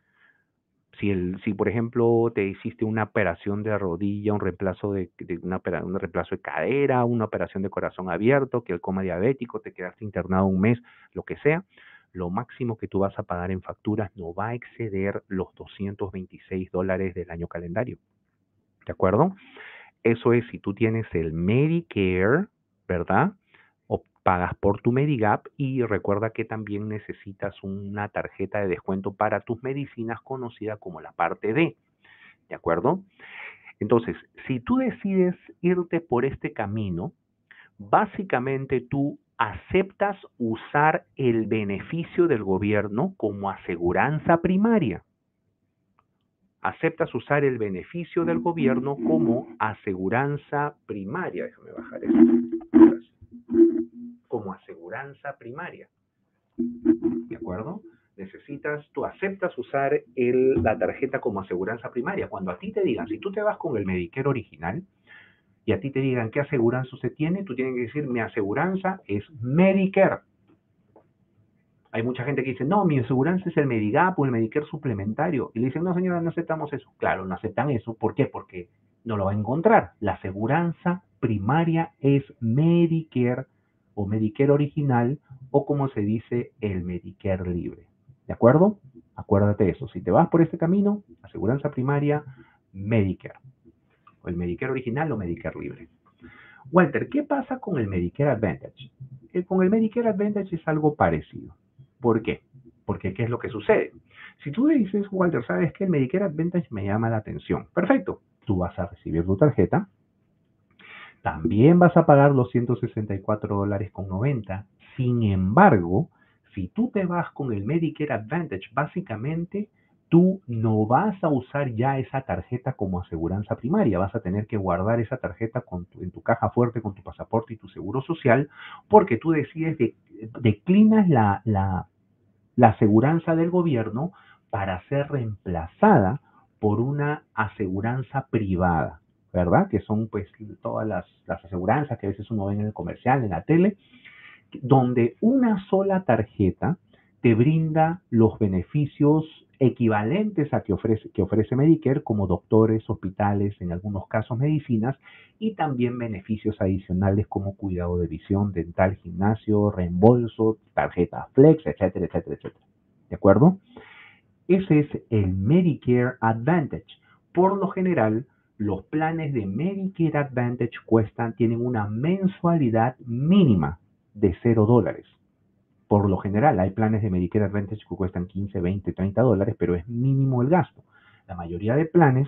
Si por ejemplo, te hiciste una operación de rodilla, un reemplazo un reemplazo de cadera, una operación de corazón abierto, que el coma diabético, te quedaste internado un mes, lo que sea, lo máximo que tú vas a pagar en facturas no va a exceder los $226 del año calendario. ¿De acuerdo? Eso es si tú tienes el Medicare, ¿verdad? O pagas por tu Medigap y recuerda que también necesitas una tarjeta de descuento para tus medicinas conocida como la parte D, ¿de acuerdo? Entonces, si tú decides irte por este camino, básicamente tú aceptas usar el beneficio del gobierno como aseguranza primaria. aceptas usar el beneficio del gobierno como aseguranza primaria. Déjame bajar esto. Como aseguranza primaria. ¿De acuerdo? Tú aceptas usar la tarjeta como aseguranza primaria. Cuando a ti te digan, si tú te vas con el Medicare original y a ti te digan qué aseguranza usted tiene, tú tienes que decir, mi aseguranza es Medicare. Hay mucha gente que dice, no, mi aseguranza es el Medigap o el Medicare suplementario. Y le dicen, no señora, no aceptamos eso. Claro, no aceptan eso. ¿Por qué? Porque no lo va a encontrar. La aseguranza primaria es Medicare o Medicare original o como se dice, el Medicare libre. ¿De acuerdo? Acuérdate de eso. Si te vas por este camino, aseguranza primaria, Medicare. O el Medicare original o Medicare libre. Walter, ¿qué pasa con el Medicare Advantage? Con el Medicare Advantage es algo parecido. ¿Por qué? Porque ¿qué es lo que sucede? Si tú le dices, Walter, ¿sabes qué? El Medicare Advantage me llama la atención. Perfecto. Tú vas a recibir tu tarjeta. También vas a pagar los $164.90. Sin embargo, si tú te vas con el Medicare Advantage, básicamente tú no vas a usar ya esa tarjeta como aseguranza primaria. Vas a tener que guardar esa tarjeta en tu caja fuerte con tu pasaporte y tu seguro social porque tú decides declinas la aseguranza del gobierno para ser reemplazada por una aseguranza privada, ¿verdad? Que son pues todas las aseguranzas que a veces uno ve en el comercial, en la tele, donde una sola tarjeta te brinda los beneficios equivalentes a que ofrece Medicare, como doctores, hospitales, en algunos casos medicinas, y también beneficios adicionales como cuidado de visión, dental, gimnasio, reembolso, tarjeta Flex, etcétera, etcétera, etcétera. ¿De acuerdo? Ese es el Medicare Advantage. Por lo general, los planes de Medicare Advantage tienen una mensualidad mínima de $0. Por lo general, hay planes de Medicare Advantage que cuestan 15, 20, $30, pero es mínimo el gasto. La mayoría de planes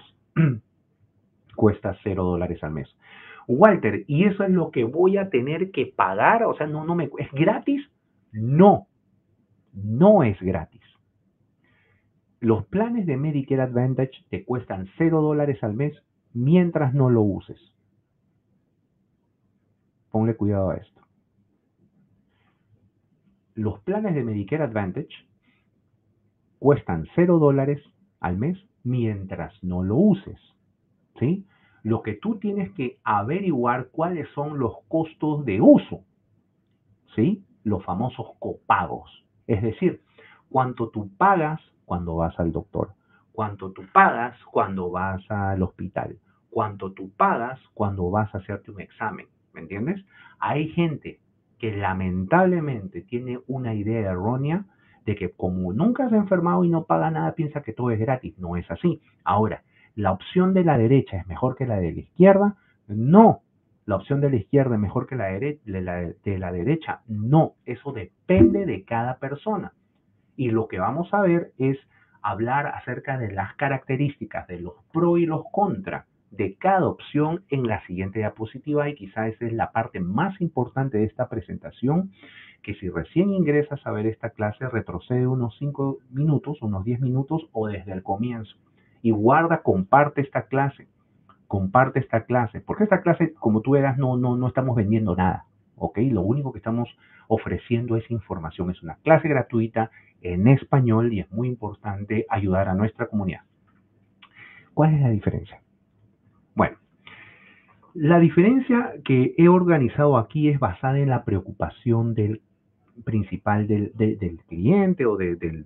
cuesta $0 al mes. Walter, ¿y eso es lo que voy a tener que pagar? O sea, ¿es gratis? No, no es gratis. Los planes de Medicare Advantage te cuestan $0 al mes mientras no lo uses. Ponle cuidado a esto. Los planes de Medicare Advantage cuestan $0 al mes mientras no lo uses. ¿Sí? Lo que tú tienes que averiguar cuáles son los costos de uso. ¿Sí? Los famosos copagos. Es decir, cuánto tú pagas cuando vas al doctor, cuánto tú pagas cuando vas al hospital, cuánto tú pagas cuando vas a hacerte un examen. ¿Me entiendes? Hay gente que lamentablemente tiene una idea errónea de que como nunca se ha enfermado y no paga nada, piensa que todo es gratis. No es así. Ahora, ¿la opción de la derecha es mejor que la de la izquierda? No. ¿La opción de la izquierda es mejor que de la derecha? No. Eso depende de cada persona. Y lo que vamos a ver es hablar acerca de las características, de los pros y los contras de cada opción en la siguiente diapositiva, y quizá esa es la parte más importante de esta presentación, que si recién ingresas a ver esta clase, retrocede unos 5 minutos, unos 10 minutos o desde el comienzo y comparte esta clase, porque esta clase, como tú verás, no estamos vendiendo nada, ¿ok? Lo único que estamos ofreciendo es información, es una clase gratuita en español y es muy importante ayudar a nuestra comunidad. ¿Cuál es la diferencia? Bueno, la diferencia que he organizado aquí es basada en la preocupación principal del cliente o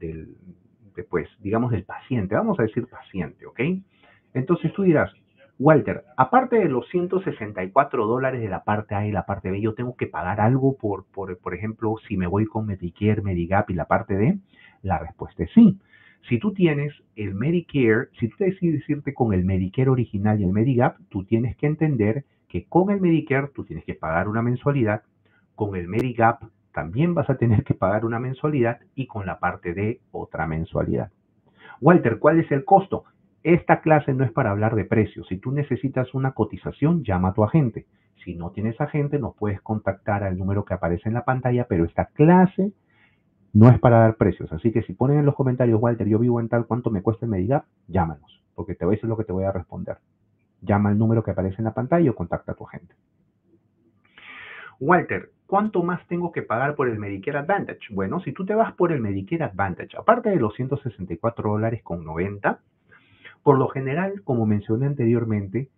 pues, digamos, del paciente. Vamos a decir paciente, ¿ok? Entonces tú dirás, Walter, aparte de los $164 de la parte A y la parte B, ¿yo tengo que pagar algo por ejemplo, si me voy con Medicare, Medigap y la parte D? La respuesta es sí. Si tú tienes el Medicare, si tú decides irte con el Medicare original y el Medigap, tú tienes que entender que con el Medicare tú tienes que pagar una mensualidad, con el Medigap también vas a tener que pagar una mensualidad y con la parte D otra mensualidad. Walter, ¿cuál es el costo? Esta clase no es para hablar de precios. Si tú necesitas una cotización, llama a tu agente. Si no tienes agente, nos puedes contactar al número que aparece en la pantalla, pero esta clase no es para dar precios. Así que si ponen en los comentarios, Walter, yo vivo en tal, ¿cuánto me cuesta el Medigap? Llámanos. porque te voy a decir lo que te voy a responder. Llama al número que aparece en la pantalla o contacta a tu agente. Walter, ¿cuánto más tengo que pagar por el Medicare Advantage? Bueno, si tú te vas por el Medicare Advantage, aparte de los $164.90, por lo general, como mencioné anteriormente,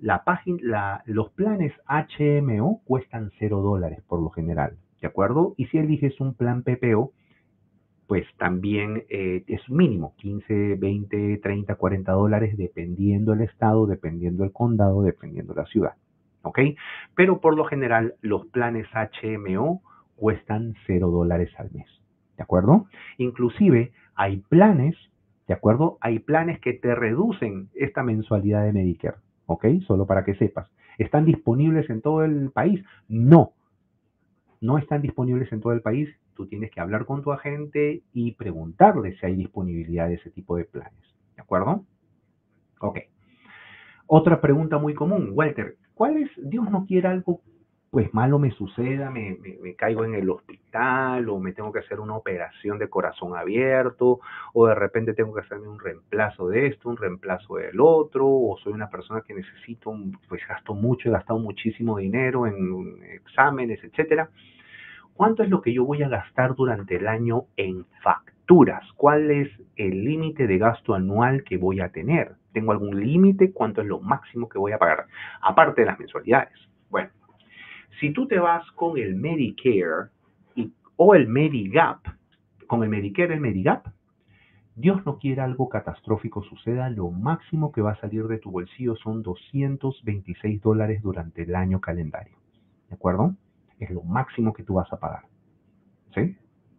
los planes HMO cuestan $0 por lo general, ¿de acuerdo? Y si eliges un plan PPO, pues también es mínimo, 15, 20, 30, $40, dependiendo el estado, dependiendo el condado, dependiendo la ciudad. ¿Ok? Pero por lo general, los planes HMO cuestan $0 al mes. ¿De acuerdo? Inclusive hay planes, ¿de acuerdo? Hay planes que te reducen esta mensualidad de Medicare. ¿Ok? Solo para que sepas. ¿Están disponibles en todo el país? No, no están disponibles en todo el país. Tú tienes que hablar con tu agente y preguntarle si hay disponibilidad de ese tipo de planes. ¿De acuerdo? Ok. Otra pregunta muy común, Walter, ¿cuál es, Dios no quiera algo, pues malo me suceda, me caigo en el hospital o me tengo que hacer una operación de corazón abierto o de repente tengo que hacerme un reemplazo de esto, un reemplazo del otro o soy una persona que necesito, pues gasto mucho, he gastado muchísimo dinero en exámenes, etcétera? ¿Cuánto es lo que yo voy a gastar durante el año en facturas? ¿Cuál es el límite de gasto anual que voy a tener? ¿Tengo algún límite? ¿Cuánto es lo máximo que voy a pagar? Aparte de las mensualidades. Bueno, si tú te vas con el Medicare o el Medigap, con el Medicare, el Medigap, Dios no quiera algo catastrófico suceda, lo máximo que va a salir de tu bolsillo son $226 durante el año calendario. ¿De acuerdo? Es lo máximo que tú vas a pagar. ¿Sí?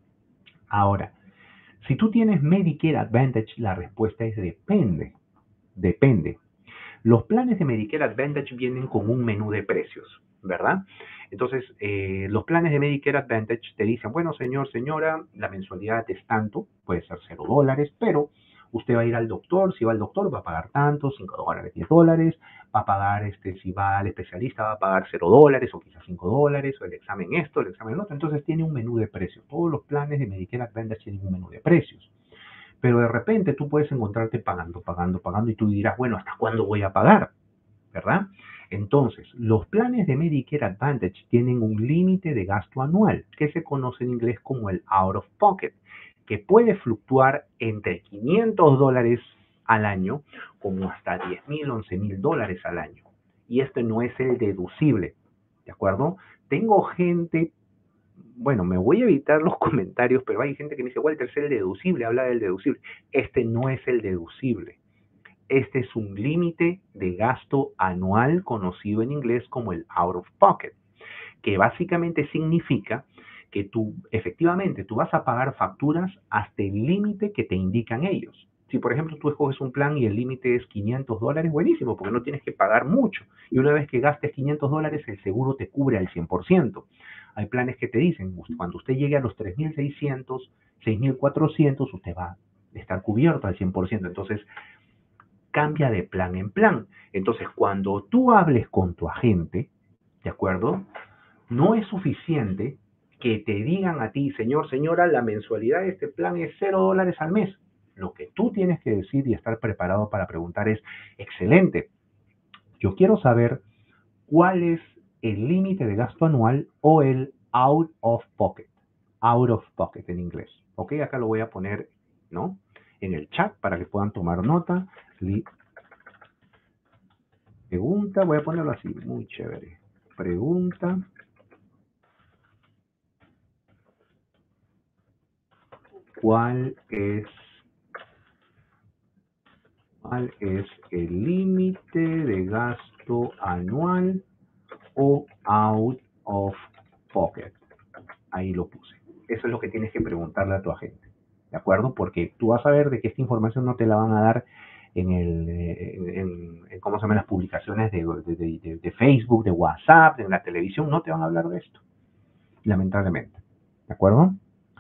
Ahora, si tú tienes Medicare Advantage, la respuesta es depende. Depende. Los planes de Medicare Advantage vienen con un menú de precios, ¿verdad? Entonces, los planes de Medicare Advantage te dicen, bueno, señor, señora, la mensualidad es tanto, puede ser $0, pero usted va a ir al doctor, si va al doctor va a pagar tanto, $5, $10, va a pagar, si va al especialista va a pagar $0 o quizás $5, o el examen esto, el examen otro, entonces tiene un menú de precios. Todos los planes de Medicare Advantage tienen un menú de precios. Pero de repente tú puedes encontrarte pagando, pagando, pagando y tú dirás, bueno, ¿hasta cuándo voy a pagar? ¿Verdad? Entonces, los planes de Medicare Advantage tienen un límite de gasto anual, que se conoce en inglés como el out of pocket, que puede fluctuar entre $500 al año como hasta $10,000, $11,000 al año. Y este no es el deducible, ¿de acuerdo? Tengo gente, bueno, me voy a evitar los comentarios, pero hay gente que me dice, Walter, es el deducible, habla del deducible. Este no es el deducible. Este es un límite de gasto anual conocido en inglés como el out of pocket, que básicamente significa que tú, efectivamente, tú vas a pagar facturas hasta el límite que te indican ellos. Si, por ejemplo, tú escoges un plan y el límite es $500, buenísimo, porque no tienes que pagar mucho. Y una vez que gastes $500, el seguro te cubre al 100%. Hay planes que te dicen, cuando usted llegue a los 3,600, 6,400, usted va a estar cubierto al 100%. Entonces, cambia de plan en plan. Entonces, cuando tú hables con tu agente, ¿de acuerdo? No es suficiente que te digan a ti, señor, señora, la mensualidad de este plan es $0 al mes. Lo que tú tienes que decir y estar preparado para preguntar es, excelente, yo quiero saber cuál es el límite de gasto anual o el out of pocket en inglés. Ok, acá lo voy a poner, ¿no? En el chat para que puedan tomar nota. Pregunta, voy a ponerlo así, muy chévere. Pregunta, ¿cuál es el límite de gasto anual o out of pocket? Ahí lo puse. Eso es lo que tienes que preguntarle a tu agente, ¿de acuerdo? Porque tú vas a ver de que esta información no te la van a dar en ¿cómo se llaman las publicaciones de Facebook, de WhatsApp, en la televisión? No te van a hablar de esto, lamentablemente, ¿de acuerdo?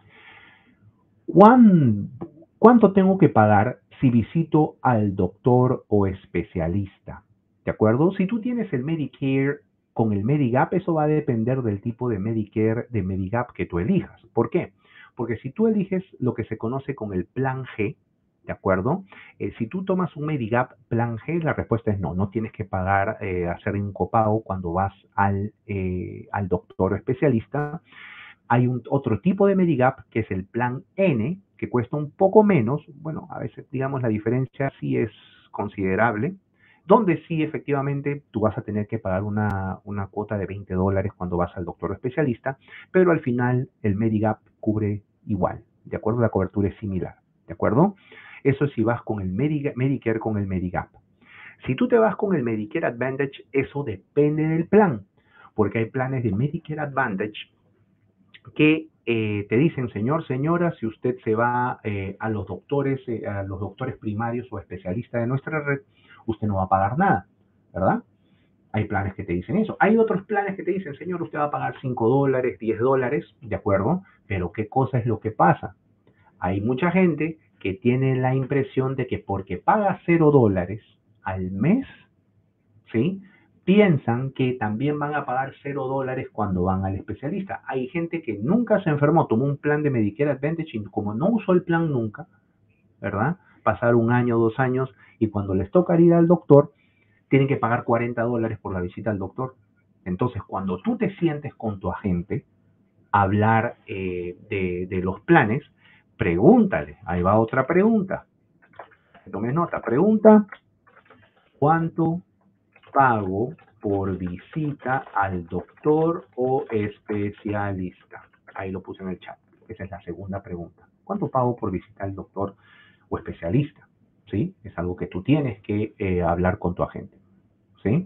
¿Cuánto tengo que pagar si visito al doctor o especialista? ¿De acuerdo? Si tú tienes el Medicare con el Medigap, eso va a depender del tipo de Medicare, de Medigap que tú elijas. ¿Por qué? Porque si tú eliges lo que se conoce como el Plan G, ¿de acuerdo? Si tú tomas un Medigap Plan G, la respuesta es no, no tienes que pagar, hacer un copago cuando vas al doctor o especialista. Hay otro tipo de Medigap que es el Plan N, que cuesta un poco menos. Bueno, a veces, digamos, la diferencia sí es considerable, donde sí efectivamente tú vas a tener que pagar una cuota de $20 cuando vas al doctor o especialista, pero al final el Medigap cubre igual, ¿de acuerdo? La cobertura es similar, ¿de acuerdo? Eso si vas con el Medicare con el Medigap. Si tú te vas con el Medicare Advantage, eso depende del plan, porque hay planes de Medicare Advantage que te dicen, señor, señora, si usted se va a los doctores primarios o especialistas de nuestra red, usted no va a pagar nada, ¿verdad? Hay planes que te dicen eso. Hay otros planes que te dicen, señor, usted va a pagar $5, $10, ¿de acuerdo? Pero ¿qué cosa es lo que pasa? Hay mucha gente que tiene la impresión de que porque paga $0 al mes, ¿sí? Piensan que también van a pagar $0 cuando van al especialista. Hay gente que nunca se enfermó, tomó un plan de Medicare Advantage y como no usó el plan nunca, ¿verdad? Pasar un año, 2 años y cuando les toca ir al doctor, tienen que pagar $40 por la visita al doctor. Entonces, cuando tú te sientes con tu agente a hablar de los planes, pregúntale. Ahí va otra pregunta. Tome nota. Pregunta, ¿cuánto pago por visita al doctor o especialista? Ahí lo puse en el chat. Esa es la segunda pregunta. ¿Cuánto pago por visita al doctor o especialista? ¿Sí? Es algo que tú tienes que hablar con tu agente. ¿Sí?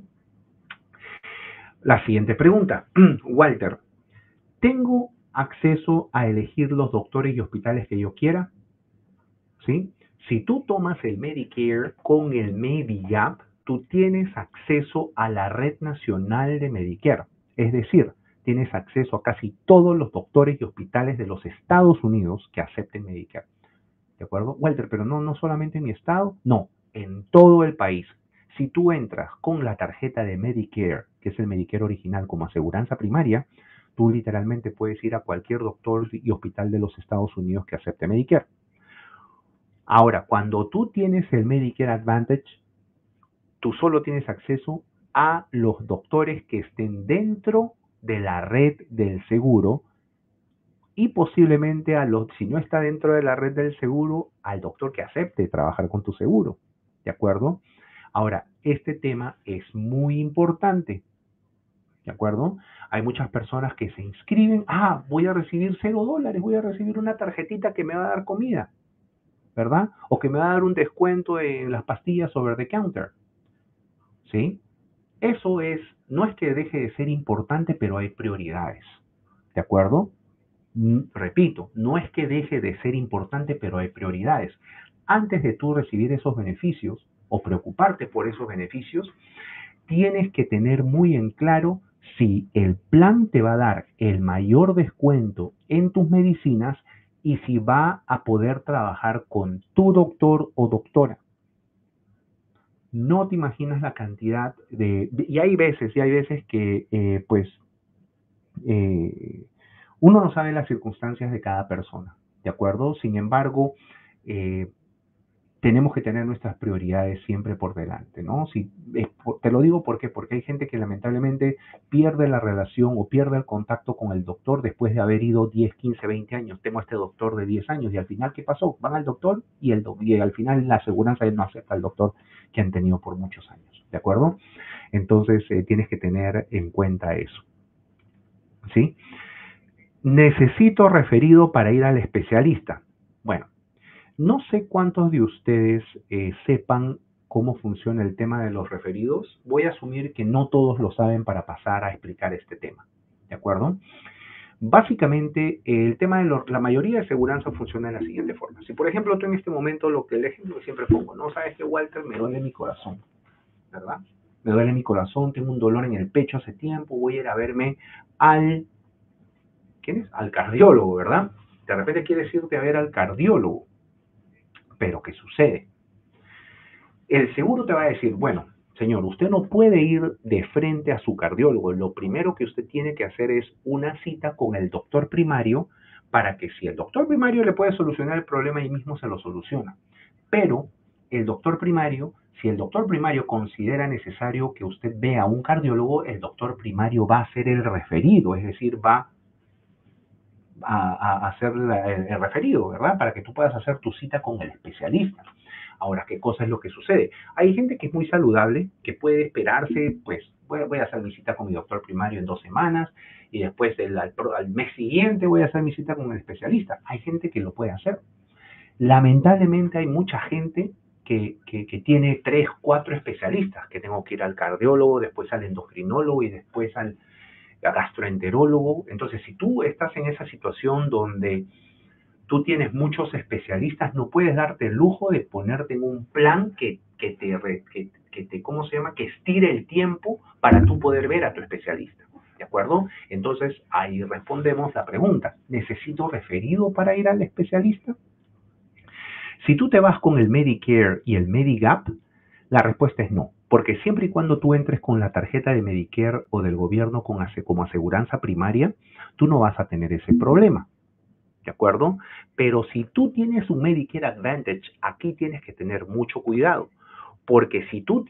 La siguiente pregunta. Walter, ¿tengo acceso a elegir los doctores y hospitales que yo quiera? ¿Sí? Si tú tomas el Medicare con el Medigap, tú tienes acceso a la red nacional de Medicare. Es decir, tienes acceso a casi todos los doctores y hospitales de los Estados Unidos que acepten Medicare. ¿De acuerdo? Walter, pero no solamente en mi estado, no, en todo el país. Si tú entras con la tarjeta de Medicare, que es el Medicare original como aseguranza primaria, tú literalmente puedes ir a cualquier doctor y hospital de los Estados Unidos que acepte Medicare. Ahora, cuando tú tienes el Medicare Advantage, tú solo tienes acceso a los doctores que estén dentro de la red del seguro y posiblemente si no está dentro de la red del seguro, al doctor que acepte trabajar con tu seguro. ¿De acuerdo? Ahora, este tema es muy importante. ¿De acuerdo? Hay muchas personas que se inscriben, voy a recibir $0, voy a recibir una tarjetita que me va a dar comida, ¿verdad? O que me va a dar un descuento en las pastillas over the counter, ¿sí? Eso no es que deje de ser importante, pero hay prioridades, ¿de acuerdo? Repito, no es que deje de ser importante, pero hay prioridades. Antes de tú recibir esos beneficios o preocuparte por esos beneficios, tienes que tener muy en claro si el plan te va a dar el mayor descuento en tus medicinas y si va a poder trabajar con tu doctor o doctora. No te imaginas la cantidad y hay veces que pues uno no sabe las circunstancias de cada persona, ¿de acuerdo? Sin embargo, eh, tenemos que tener nuestras prioridades siempre por delante, ¿no? Te lo digo porque hay gente que lamentablemente pierde la relación o pierde el contacto con el doctor después de haber ido 10, 15, 20 años. Tengo a este doctor de 10 años y al final, ¿qué pasó? Van al doctor y al final la aseguranza no acepta al doctor que han tenido por muchos años, ¿de acuerdo? Entonces, tienes que tener en cuenta eso, ¿sí? Necesito referido para ir al especialista. Bueno, no sé cuántos de ustedes sepan cómo funciona el tema de los referidos. Voy a asumir que no todos lo saben para pasar a explicar este tema. ¿De acuerdo? Básicamente, el tema de la mayoría de seguranza funciona de la siguiente forma. Si, por ejemplo, tú en este momento, el ejemplo que siempre pongo, no sabes que Walter, me duele mi corazón, ¿verdad? Me duele mi corazón, tengo un dolor en el pecho hace tiempo, voy a ir a verme ¿quién es? Al cardiólogo, ¿verdad? De repente quieres irte a ver al cardiólogo. Pero ¿qué sucede? El seguro te va a decir, bueno, señor, usted no puede ir de frente a su cardiólogo. Lo primero que usted tiene que hacer es una cita con el doctor primario para que si el doctor primario le puede solucionar el problema, ahí mismo se lo soluciona. Pero el doctor primario, si el doctor primario considera necesario que usted vea a un cardiólogo, el doctor primario va a ser el referido, es decir, va a hacer el referido, ¿verdad? Para que tú puedas hacer tu cita con el especialista. Ahora, ¿qué cosa es lo que sucede? Hay gente que es muy saludable, que puede esperarse, pues voy a hacer mi cita con mi doctor primario en 2 semanas y después al mes siguiente voy a hacer mi cita con el especialista. Hay gente que lo puede hacer. Lamentablemente hay mucha gente que tiene 3, 4 especialistas, que tengo que ir al cardiólogo, después al endocrinólogo y después al gastroenterólogo. Entonces, si tú estás en esa situación donde tú tienes muchos especialistas, no puedes darte el lujo de ponerte en un plan que te, ¿cómo se llama? Que estire el tiempo para tú poder ver a tu especialista. ¿De acuerdo? Entonces, ahí respondemos la pregunta. ¿Necesito referido para ir al especialista? Si tú te vas con el Medicare y el Medigap, la respuesta es no, porque siempre y cuando tú entres con la tarjeta de Medicare o del gobierno como aseguranza primaria, tú no vas a tener ese problema, ¿de acuerdo? Pero si tú tienes un Medicare Advantage, aquí tienes que tener mucho cuidado, porque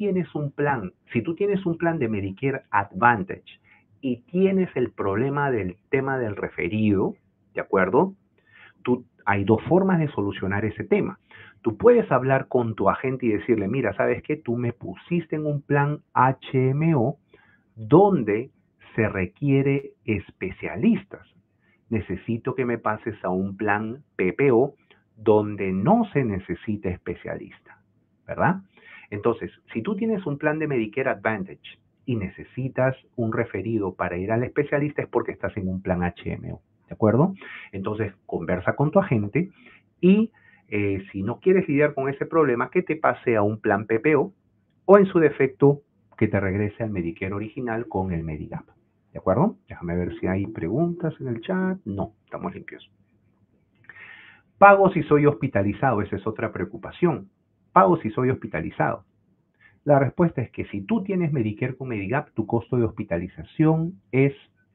si tú tienes un plan de Medicare Advantage y tienes el problema del tema del referido, ¿de acuerdo? Hay 2 formas de solucionar ese tema. Tú puedes hablar con tu agente y decirle, mira, ¿sabes qué? Tú me pusiste en un plan HMO donde se requiere especialistas. Necesito que me pases a un plan PPO donde no se necesita especialista, ¿verdad? Entonces, si tú tienes un plan de Medicare Advantage y necesitas un referido para ir al especialista es porque estás en un plan HMO, ¿de acuerdo? Entonces, conversa con tu agente y si no quieres lidiar con ese problema, que te pase a un plan PPO o en su defecto que te regrese al Medicare original con el Medigap. ¿De acuerdo? Déjame ver si hay preguntas en el chat. No, estamos limpios. Pago si soy hospitalizado, esa es otra preocupación. Pago si soy hospitalizado. La respuesta es que si tú tienes Medicare con Medigap, tu costo de hospitalización es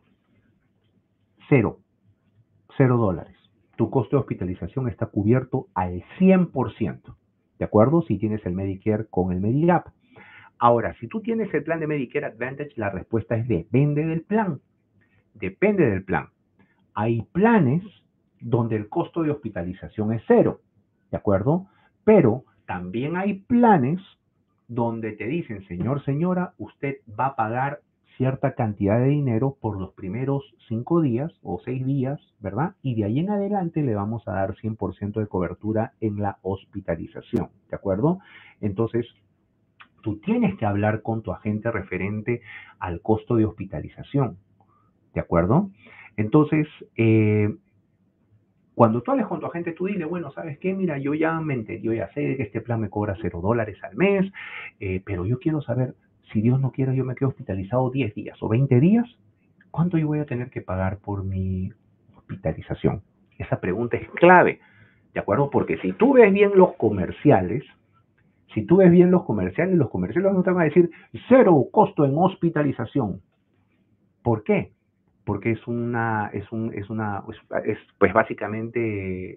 $0. Tu costo de hospitalización está cubierto al 100%. ¿De acuerdo? Si tienes el Medicare con el Medigap. Ahora, si tú tienes el plan de Medicare Advantage, la respuesta es depende del plan. Depende del plan. Hay planes donde el costo de hospitalización es 0, ¿de acuerdo? Pero también hay planes donde te dicen, señor, señora, usted va a pagar cierta cantidad de dinero por los primeros 5 días o 6 días, ¿verdad? Y de ahí en adelante le vamos a dar 100% de cobertura en la hospitalización, ¿de acuerdo? Entonces, tú tienes que hablar con tu agente referente al costo de hospitalización, ¿de acuerdo? Entonces, cuando tú hables con tu agente, tú dile, bueno, ¿sabes qué? Mira, yo ya sé que este plan me cobra $0 al mes, pero yo quiero saber, si Dios no quiere, yo me quedo hospitalizado 10 días o 20 días, ¿cuánto yo voy a tener que pagar por mi hospitalización? Esa pregunta es clave, ¿de acuerdo? Porque si tú ves bien los comerciales, los comerciales no te van a decir 0 costo en hospitalización. ¿Por qué? Porque pues básicamente,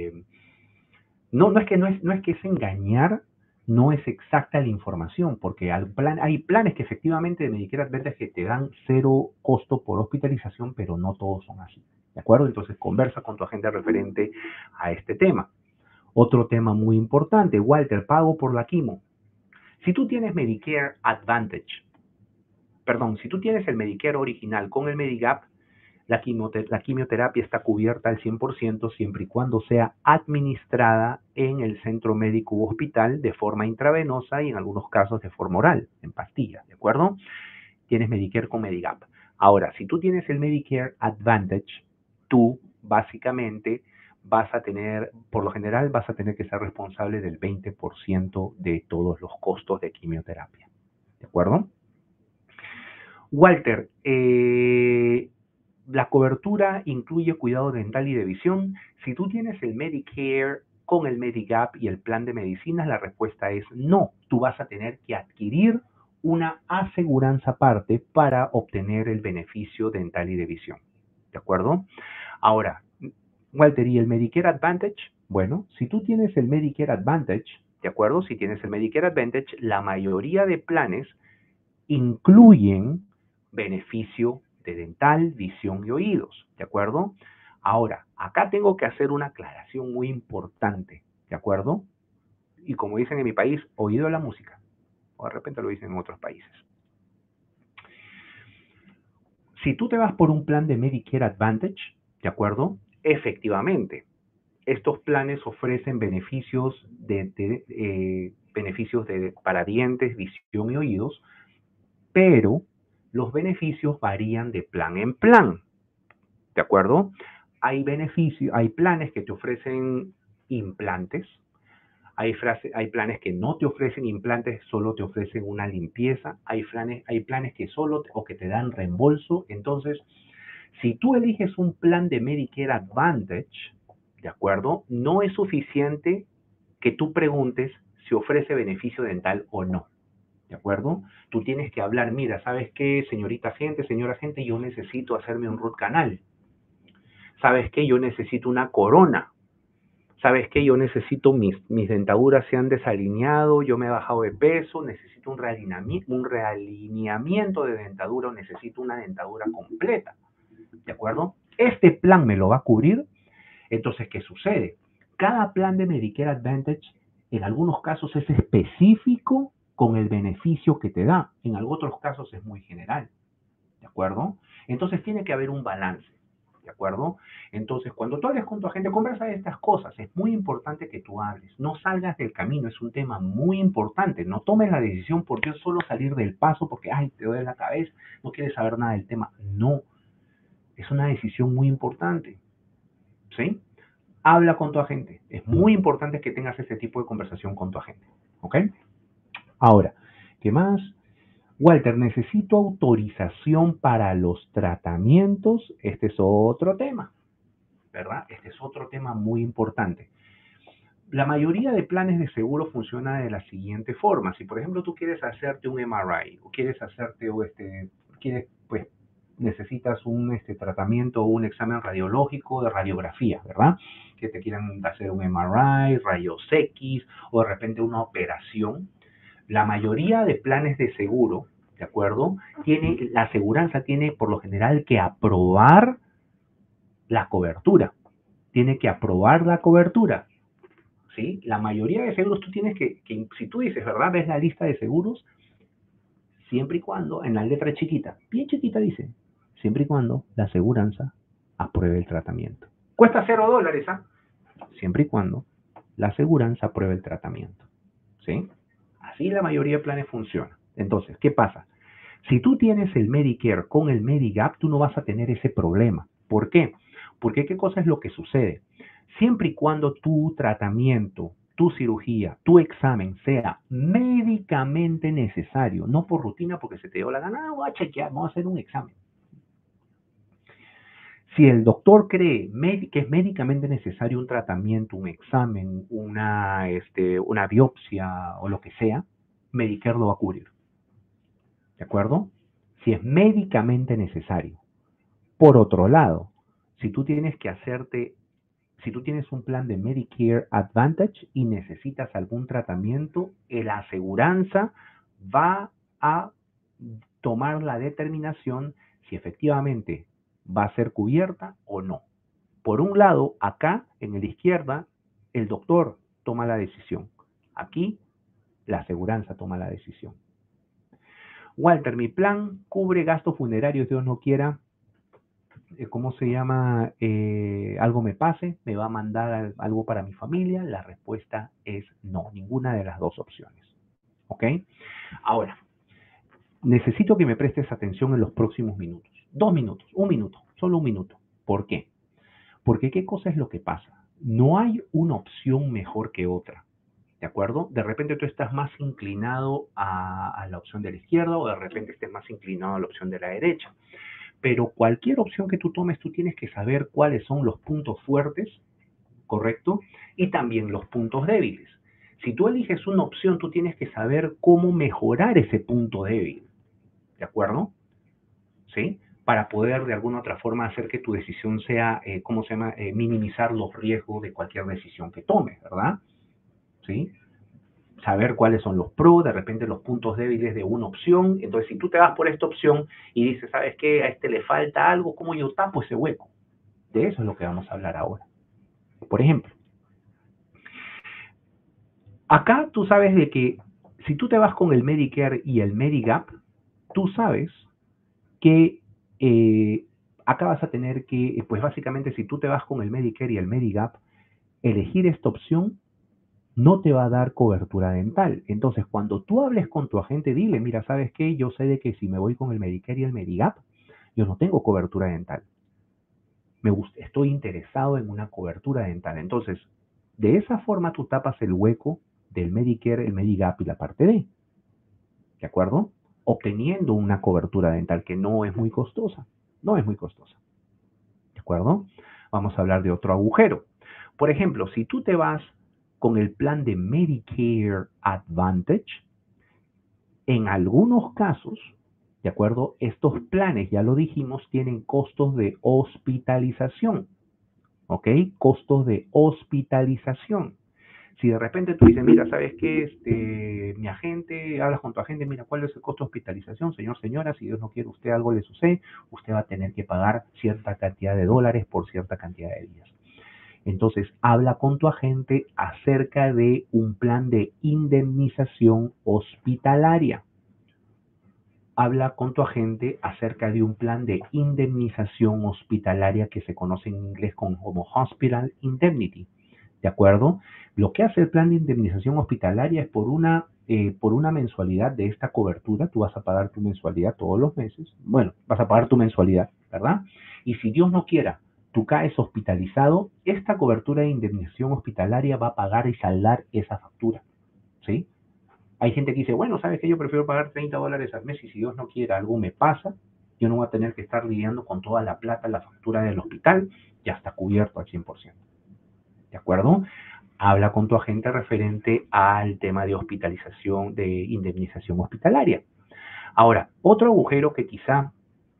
no es que es engañar, no es exacta la información, porque hay planes que efectivamente de Medicare Advantage que te dan 0 costo por hospitalización, pero no todos son así, ¿de acuerdo? Entonces conversa con tu agente referente a este tema. Otro tema muy importante, Walter, pago por la quimo. Si tú tienes Medicare Advantage, si tú tienes el Medicare original con el Medigap, la quimioterapia está cubierta al 100% siempre y cuando sea administrada en el centro médico u hospital de forma intravenosa y en algunos casos de forma oral, en pastillas, ¿de acuerdo? Tienes Medicare con Medigap. Ahora, si tú tienes el Medicare Advantage, tú básicamente por lo general vas a tener que ser responsable del 20% de todos los costos de quimioterapia, ¿de acuerdo? Walter, la cobertura incluye cuidado dental y de visión. Si tú tienes el Medicare con el Medigap y el plan de medicinas, la respuesta es no. Tú vas a tener que adquirir una aseguranza aparte para obtener el beneficio dental y de visión. ¿De acuerdo? Ahora, Walter, ¿y el Medicare Advantage? Bueno, si tú tienes el Medicare Advantage, ¿de acuerdo? Si tienes el Medicare Advantage, la mayoría de planes incluyen beneficio de dental, visión y oídos, ¿de acuerdo? Ahora, acá tengo que hacer una aclaración muy importante, ¿de acuerdo? Y como dicen en mi país, oído a la música, o de repente lo dicen en otros países. Si tú te vas por un plan de Medicare Advantage, ¿de acuerdo? Efectivamente, estos planes ofrecen beneficios para dientes, visión y oídos, pero los beneficios varían de plan en plan, ¿de acuerdo? Hay planes que te ofrecen implantes, hay planes que no te ofrecen implantes, solo te ofrecen una limpieza, hay planes que solo o que te dan reembolso. Entonces, si tú eliges un plan de Medicare Advantage, ¿de acuerdo? No es suficiente que tú preguntes si ofrece beneficio dental o no. ¿De acuerdo? Tú tienes que hablar, mira, ¿sabes qué, señorita gente, señora gente? Yo necesito hacerme un root canal. ¿Sabes qué? Yo necesito una corona. ¿Sabes qué? Yo necesito mis dentaduras se han desalineado, yo me he bajado de peso, necesito un realineamiento de dentadura o necesito una dentadura completa. ¿De acuerdo? Este plan me lo va a cubrir. Entonces, ¿qué sucede? Cada plan de Medicare Advantage en algunos casos es específico con el beneficio que te da. En otros casos es muy general. ¿De acuerdo? Entonces tiene que haber un balance. ¿De acuerdo? Entonces, cuando tú hables con tu agente, conversa de estas cosas. Es muy importante que tú hables. No salgas del camino. Es un tema muy importante. No tomes la decisión por yo solo salir del paso porque, ay, te duele la cabeza, no quieres saber nada del tema. No. Es una decisión muy importante. ¿Sí? Habla con tu agente. Es muy importante que tengas ese tipo de conversación con tu agente. ¿Ok? Ahora, ¿qué más? Walter, necesito autorización para los tratamientos. Este es otro tema, ¿verdad? Este es otro tema muy importante. La mayoría de planes de seguro funciona de la siguiente forma. Si, por ejemplo, tú quieres hacerte un MRI o quieres hacerte, pues, necesitas un tratamiento o un examen radiológico de radiografía, ¿verdad? Que te quieran hacer un MRI, rayos X o de repente una operación. La mayoría de planes de seguro, ¿de acuerdo? La aseguranza tiene por lo general que aprobar la cobertura. Tiene que aprobar la cobertura. ¿Sí? La mayoría de seguros tú tienes si tú dices, ¿verdad? Ves la lista de seguros, siempre y cuando, en la letra chiquita, bien chiquita dice, siempre y cuando la aseguranza apruebe el tratamiento. Cuesta $0, ¿ah? Siempre y cuando la aseguranza apruebe el tratamiento. ¿Sí? Así la mayoría de planes funcionan. Entonces, ¿qué pasa? Si tú tienes el Medicare con el Medigap, tú no vas a tener ese problema. ¿Por qué? Porque ¿qué cosa es lo que sucede? Siempre y cuando tu tratamiento, tu cirugía, tu examen sea médicamente necesario, no por rutina porque se te dio la gana, voy a chequear, vamos a hacer un examen. Si el doctor cree que es médicamente necesario un tratamiento, un examen, una biopsia o lo que sea, Medicare lo va a cubrir. ¿De acuerdo? Si es médicamente necesario. Por otro lado, si tú tienes si tú tienes un plan de Medicare Advantage y necesitas algún tratamiento, la aseguranza va a tomar la determinación si efectivamente va a ser cubierta o no. Por un lado, acá en la izquierda, el doctor toma la decisión. Aquí, la aseguranza toma la decisión. Walter, mi plan cubre gastos funerarios, Dios no quiera. ¿Cómo se llama? Algo me pase, me va a mandar algo para mi familia. La respuesta es no, ninguna de las dos opciones. ¿Ok? Ahora, necesito que me prestes atención en los próximos minutos. 2 minutos, 1 minuto, solo 1 minuto. ¿Por qué? Porque ¿qué cosa es lo que pasa? No hay una opción mejor que otra. ¿De acuerdo? De repente tú estás más inclinado a la opción de la izquierda o de repente estés más inclinado a la opción de la derecha. Pero cualquier opción que tú tomes, tú tienes que saber cuáles son los puntos fuertes, ¿correcto? Y también los puntos débiles. Si tú eliges una opción, tú tienes que saber cómo mejorar ese punto débil, ¿de acuerdo? ¿Sí? para poder de alguna otra forma hacer que tu decisión sea, ¿cómo se llama? Minimizar los riesgos de cualquier decisión que tomes, ¿verdad? ¿Sí? Saber cuáles son los pros, de repente los puntos débiles de una opción. Entonces, si tú te vas por esta opción y dices, ¿sabes qué? A este le falta algo, ¿cómo yo tapo ese hueco? De eso es lo que vamos a hablar ahora. Por ejemplo, acá tú sabes de que si tú te vas con el Medicare y el Medigap, tú sabes que acá vas a tener que, pues básicamente si tú te vas con el Medicare y el Medigap, elegir esta opción no te va a dar cobertura dental. Entonces, cuando tú hables con tu agente, dile, mira, ¿sabes qué? Yo sé de que si me voy con el Medicare y el Medigap, yo no tengo cobertura dental. Estoy interesado en una cobertura dental. Entonces, de esa forma tú tapas el hueco del Medicare, el Medigap y la parte D. ¿De acuerdo? Obteniendo una cobertura dental que no es muy costosa. No es muy costosa. ¿De acuerdo? Vamos a hablar de otro agujero. Por ejemplo, si tú te vas con el plan de Medicare Advantage, en algunos casos, ¿de acuerdo? Estos planes, ya lo dijimos, tienen costos de hospitalización. ¿Ok? Costos de hospitalización. Si de repente tú dices, mira, ¿sabes qué? Mi agente, hablas con tu agente, mira, ¿cuál es el costo de hospitalización? Señor, señora, si Dios no quiere, usted algo le sucede, usted va a tener que pagar cierta cantidad de dólares por cierta cantidad de días. Entonces, habla con tu agente acerca de un plan de indemnización hospitalaria. Habla con tu agente acerca de un plan de indemnización hospitalaria que se conoce en inglés como Hospital Indemnity. ¿De acuerdo? Lo que hace el plan de indemnización hospitalaria es por una mensualidad de esta cobertura, tú vas a pagar tu mensualidad todos los meses. Bueno, vas a pagar tu mensualidad, ¿verdad? Y si Dios no quiera, tú caes hospitalizado, esta cobertura de indemnización hospitalaria va a pagar y saldar esa factura, ¿sí? Hay gente que dice, bueno, ¿sabes qué? Yo prefiero pagar $30 al mes y si Dios no quiere algo me pasa, yo no voy a tener que estar lidiando con toda la plata, la factura del hospital, ya está cubierto al 100%. ¿De acuerdo? Habla con tu agente referente al tema de hospitalización, de indemnización hospitalaria. Ahora, otro agujero que quizá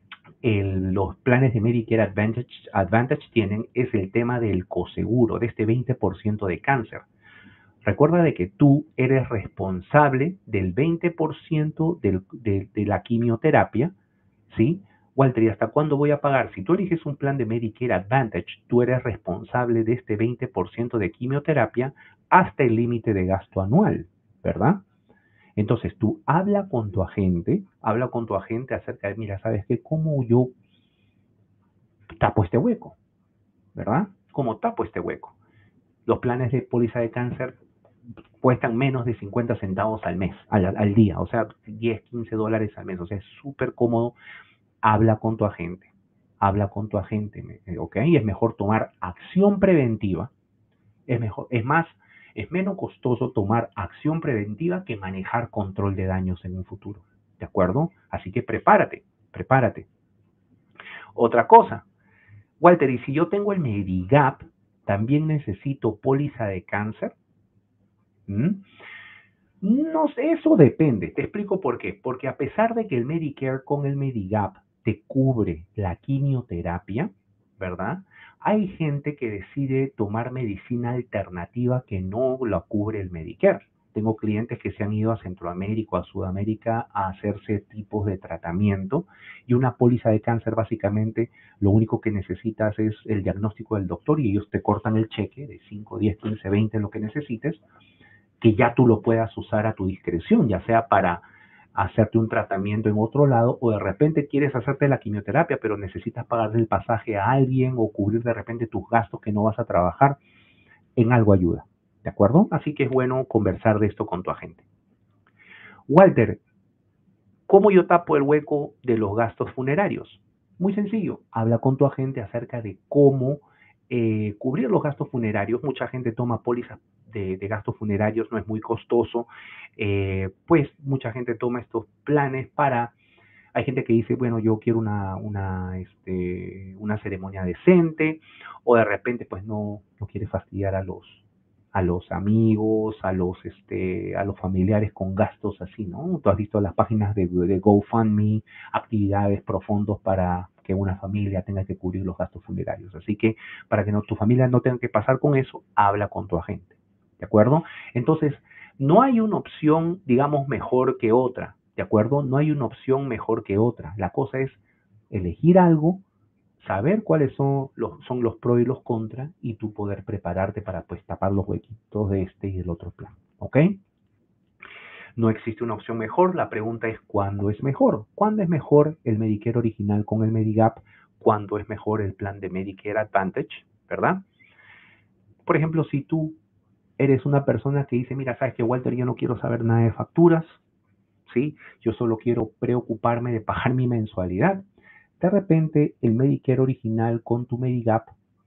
los planes de Medicare Advantage tienen es el tema del coseguro, de este 20% de cáncer. Recuerda de que tú eres responsable del 20% de la quimioterapia, ¿sí? Walter, ¿y hasta cuándo voy a pagar? Si tú eliges un plan de Medicare Advantage, tú eres responsable de este 20% de quimioterapia hasta el límite de gasto anual, ¿verdad? Entonces tú habla con tu agente acerca de, mira, ¿sabes qué? ¿Cómo yo tapo este hueco? ¿Verdad? ¿Cómo tapo este hueco? Los planes de póliza de cáncer cuestan menos de 50 centavos al mes, al día, o sea, 10, 15 dólares al mes, o sea, es súper cómodo. Habla con tu agente, habla con tu agente, ¿ok? Es mejor tomar acción preventiva, es mejor, es más, es menos costoso tomar acción preventiva que manejar control de daños en un futuro, ¿de acuerdo? Así que prepárate, prepárate. Otra cosa, Walter, ¿y si yo tengo el Medigap, también necesito póliza de cáncer? ¿Mm? No sé, eso depende. Te explico por qué. Porque a pesar de que el Medicare con el Medigap te cubre la quimioterapia, ¿verdad? Hay gente que decide tomar medicina alternativa que no la cubre el Medicare. Tengo clientes que se han ido a Centroamérica o a Sudamérica a hacerse tipos de tratamiento y una póliza de cáncer básicamente lo único que necesitas es el diagnóstico del doctor y ellos te cortan el cheque de 5, 10, 15, 20, lo que necesites que ya tú lo puedas usar a tu discreción, ya sea para hacerte un tratamiento en otro lado o de repente quieres hacerte la quimioterapia, pero necesitas pagarle el pasaje a alguien o cubrir de repente tus gastos que no vas a trabajar, en algo ayuda. ¿De acuerdo? Así que es bueno conversar de esto con tu agente. Walter, ¿cómo yo tapo el hueco de los gastos funerarios? Muy sencillo, habla con tu agente acerca de cómo cubrir los gastos funerarios. Mucha gente toma pólizas de gastos funerarios, no es muy costoso, pues mucha gente toma estos planes para, hay gente que dice, bueno, yo quiero una ceremonia decente, o de repente pues no quiere fastidiar a los amigos, a los familiares con gastos así, ¿no? Tú has visto las páginas de GoFundMe, actividades profundos que una familia tenga que cubrir los gastos funerarios. Así que para que tu familia no tenga que pasar con eso, habla con tu agente. ¿De acuerdo? Entonces, no hay una opción, digamos, mejor que otra. ¿De acuerdo? No hay una opción mejor que otra. La cosa es elegir algo, saber cuáles son los pros y los contras y tú poder prepararte para pues tapar los huequitos de este y del otro plan. ¿Ok? No existe una opción mejor. La pregunta es ¿cuándo es mejor? ¿Cuándo es mejor el Medicare original con el Medigap? ¿Cuándo es mejor el plan de Medicare Advantage? ¿Verdad? Por ejemplo, si tú eres una persona que dice, mira, sabes que Walter, yo no quiero saber nada de facturas, ¿sí? Yo solo quiero preocuparme de pagar mi mensualidad. De repente, el Medicare original con tu Medigap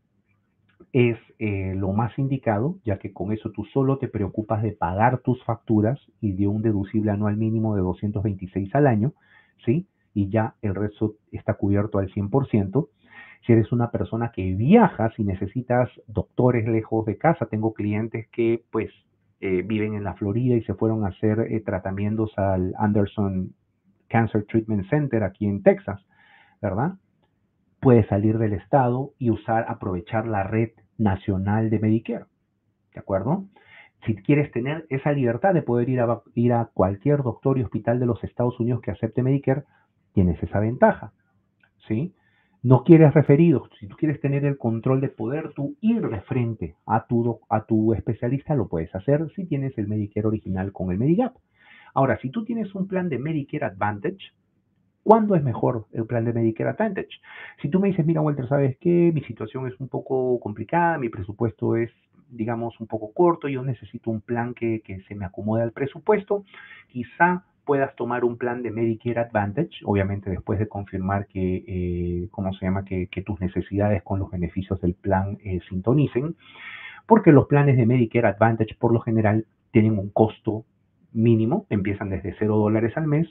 es lo más indicado, ya que con eso tú solo te preocupas de pagar tus facturas y de un deducible anual mínimo de 226 al año, ¿sí? Y ya el resto está cubierto al 100%. Si eres una persona que viajas y necesitas doctores lejos de casa, tengo clientes que pues viven en la Florida y se fueron a hacer tratamientos al Anderson Cancer Treatment Center aquí en Texas, ¿verdad? Puedes salir del estado y aprovechar la red nacional de Medicare, ¿de acuerdo? Si quieres tener esa libertad de poder ir a cualquier doctor y hospital de los Estados Unidos que acepte Medicare, tienes esa ventaja, ¿sí? No quieres referidos, si tú quieres tener el control de poder tú ir de frente a tu especialista, lo puedes hacer si tienes el Medicare original con el Medigap. Ahora, si tú tienes un plan de Medicare Advantage, ¿cuándo es mejor el plan de Medicare Advantage? Si tú me dices, mira, Walter, ¿sabes qué? Mi situación es un poco complicada, mi presupuesto es, digamos, un poco corto, yo necesito un plan que se me acomode al presupuesto, quizá puedas tomar un plan de Medicare Advantage, obviamente después de confirmar ¿cómo se llama? Que tus necesidades con los beneficios del plan sintonicen, porque los planes de Medicare Advantage por lo general tienen un costo mínimo, empiezan desde $0 al mes,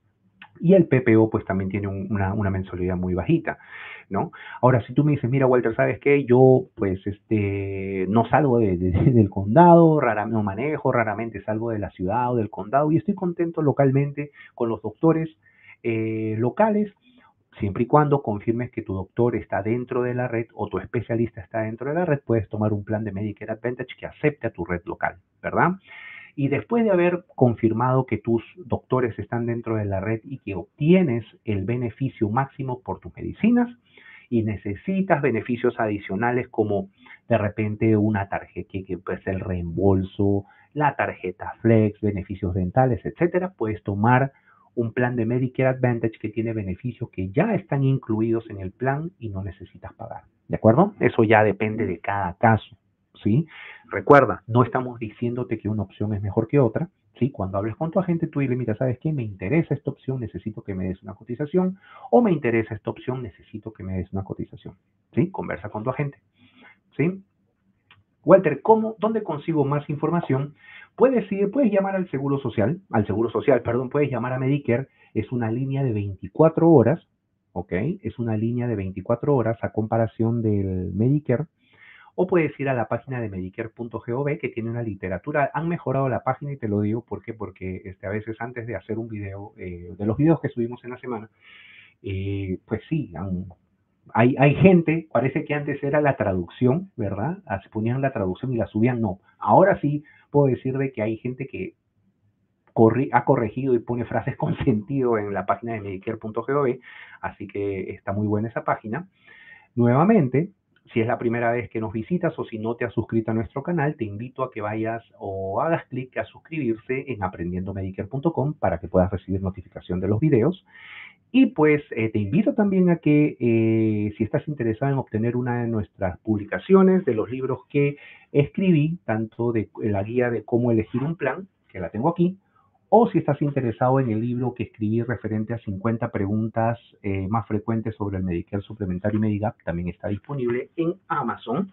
y el PPO pues también tiene una mensualidad muy bajita, ¿no? Ahora, si tú me dices, mira, Walter, ¿sabes qué? Yo pues no salgo del condado, no manejo, raramente salgo de la ciudad o del condado y estoy contento localmente con los doctores locales, siempre y cuando confirmes que tu doctor está dentro de la red o tu especialista está dentro de la red, puedes tomar un plan de Medicare Advantage que acepte a tu red local, ¿verdad? Y después de haber confirmado que tus doctores están dentro de la red y que obtienes el beneficio máximo por tus medicinas y necesitas beneficios adicionales como de repente una tarjeta, que pues el reembolso, la tarjeta Flex, beneficios dentales, etcétera, puedes tomar un plan de Medicare Advantage que tiene beneficios que ya están incluidos en el plan y no necesitas pagar. ¿De acuerdo? Eso ya depende de cada caso, ¿sí? Recuerda, no estamos diciéndote que una opción es mejor que otra, ¿sí? Cuando hables con tu agente, tú dile, mira, ¿sabes qué? Me interesa esta opción, necesito que me des una cotización, o me interesa esta opción, necesito que me des una cotización, ¿sí? Conversa con tu agente, ¿sí? Walter, ¿dónde consigo más información? Puedes llamar Seguro Social, perdón, puedes llamar a Medicare, es una línea de 24 horas, ¿ok? Es una línea de 24 horas a comparación del Medicare, o puedes ir a la página de medicare.gov que tiene una literatura. Han mejorado la página y te lo digo ¿por qué? Porque a veces antes de hacer un video, de los videos que subimos en la semana, pues sí, hay gente, parece que antes era la traducción, ¿verdad? Ponían la traducción y la subían, no. Ahora sí puedo decir de que hay gente que ha corregido y pone frases con sentido en la página de medicare.gov, así que está muy buena esa página. Nuevamente, si es la primera vez que nos visitas o si no te has suscrito a nuestro canal, te invito a que vayas o hagas clic a suscribirse en aprendiendomedicare.com para que puedas recibir notificación de los videos. Y pues te invito también a que si estás interesado en obtener una de nuestras publicaciones, de los libros que escribí, tanto de la guía de cómo elegir un plan, que la tengo aquí, o si estás interesado en el libro que escribí referente a 50 preguntas más frecuentes sobre el Medicare suplementario y Medigap, también está disponible en Amazon.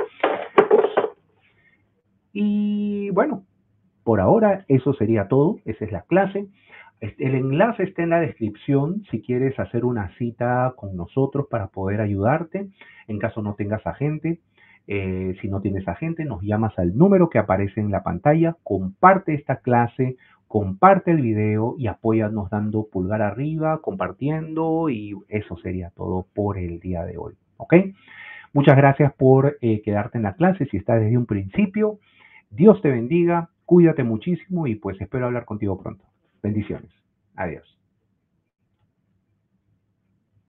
Y bueno, por ahora eso sería todo, esa es la clase. El enlace está en la descripción si quieres hacer una cita con nosotros para poder ayudarte. En caso no tengas agente, si no tienes agente, nos llamas al número que aparece en la pantalla, comparte esta clase comparte el video y apóyanos dando pulgar arriba, compartiendo y eso sería todo por el día de hoy. ¿Ok? Muchas gracias por quedarte en la clase si estás desde un principio. Dios te bendiga, cuídate muchísimo y pues espero hablar contigo pronto. Bendiciones. Adiós.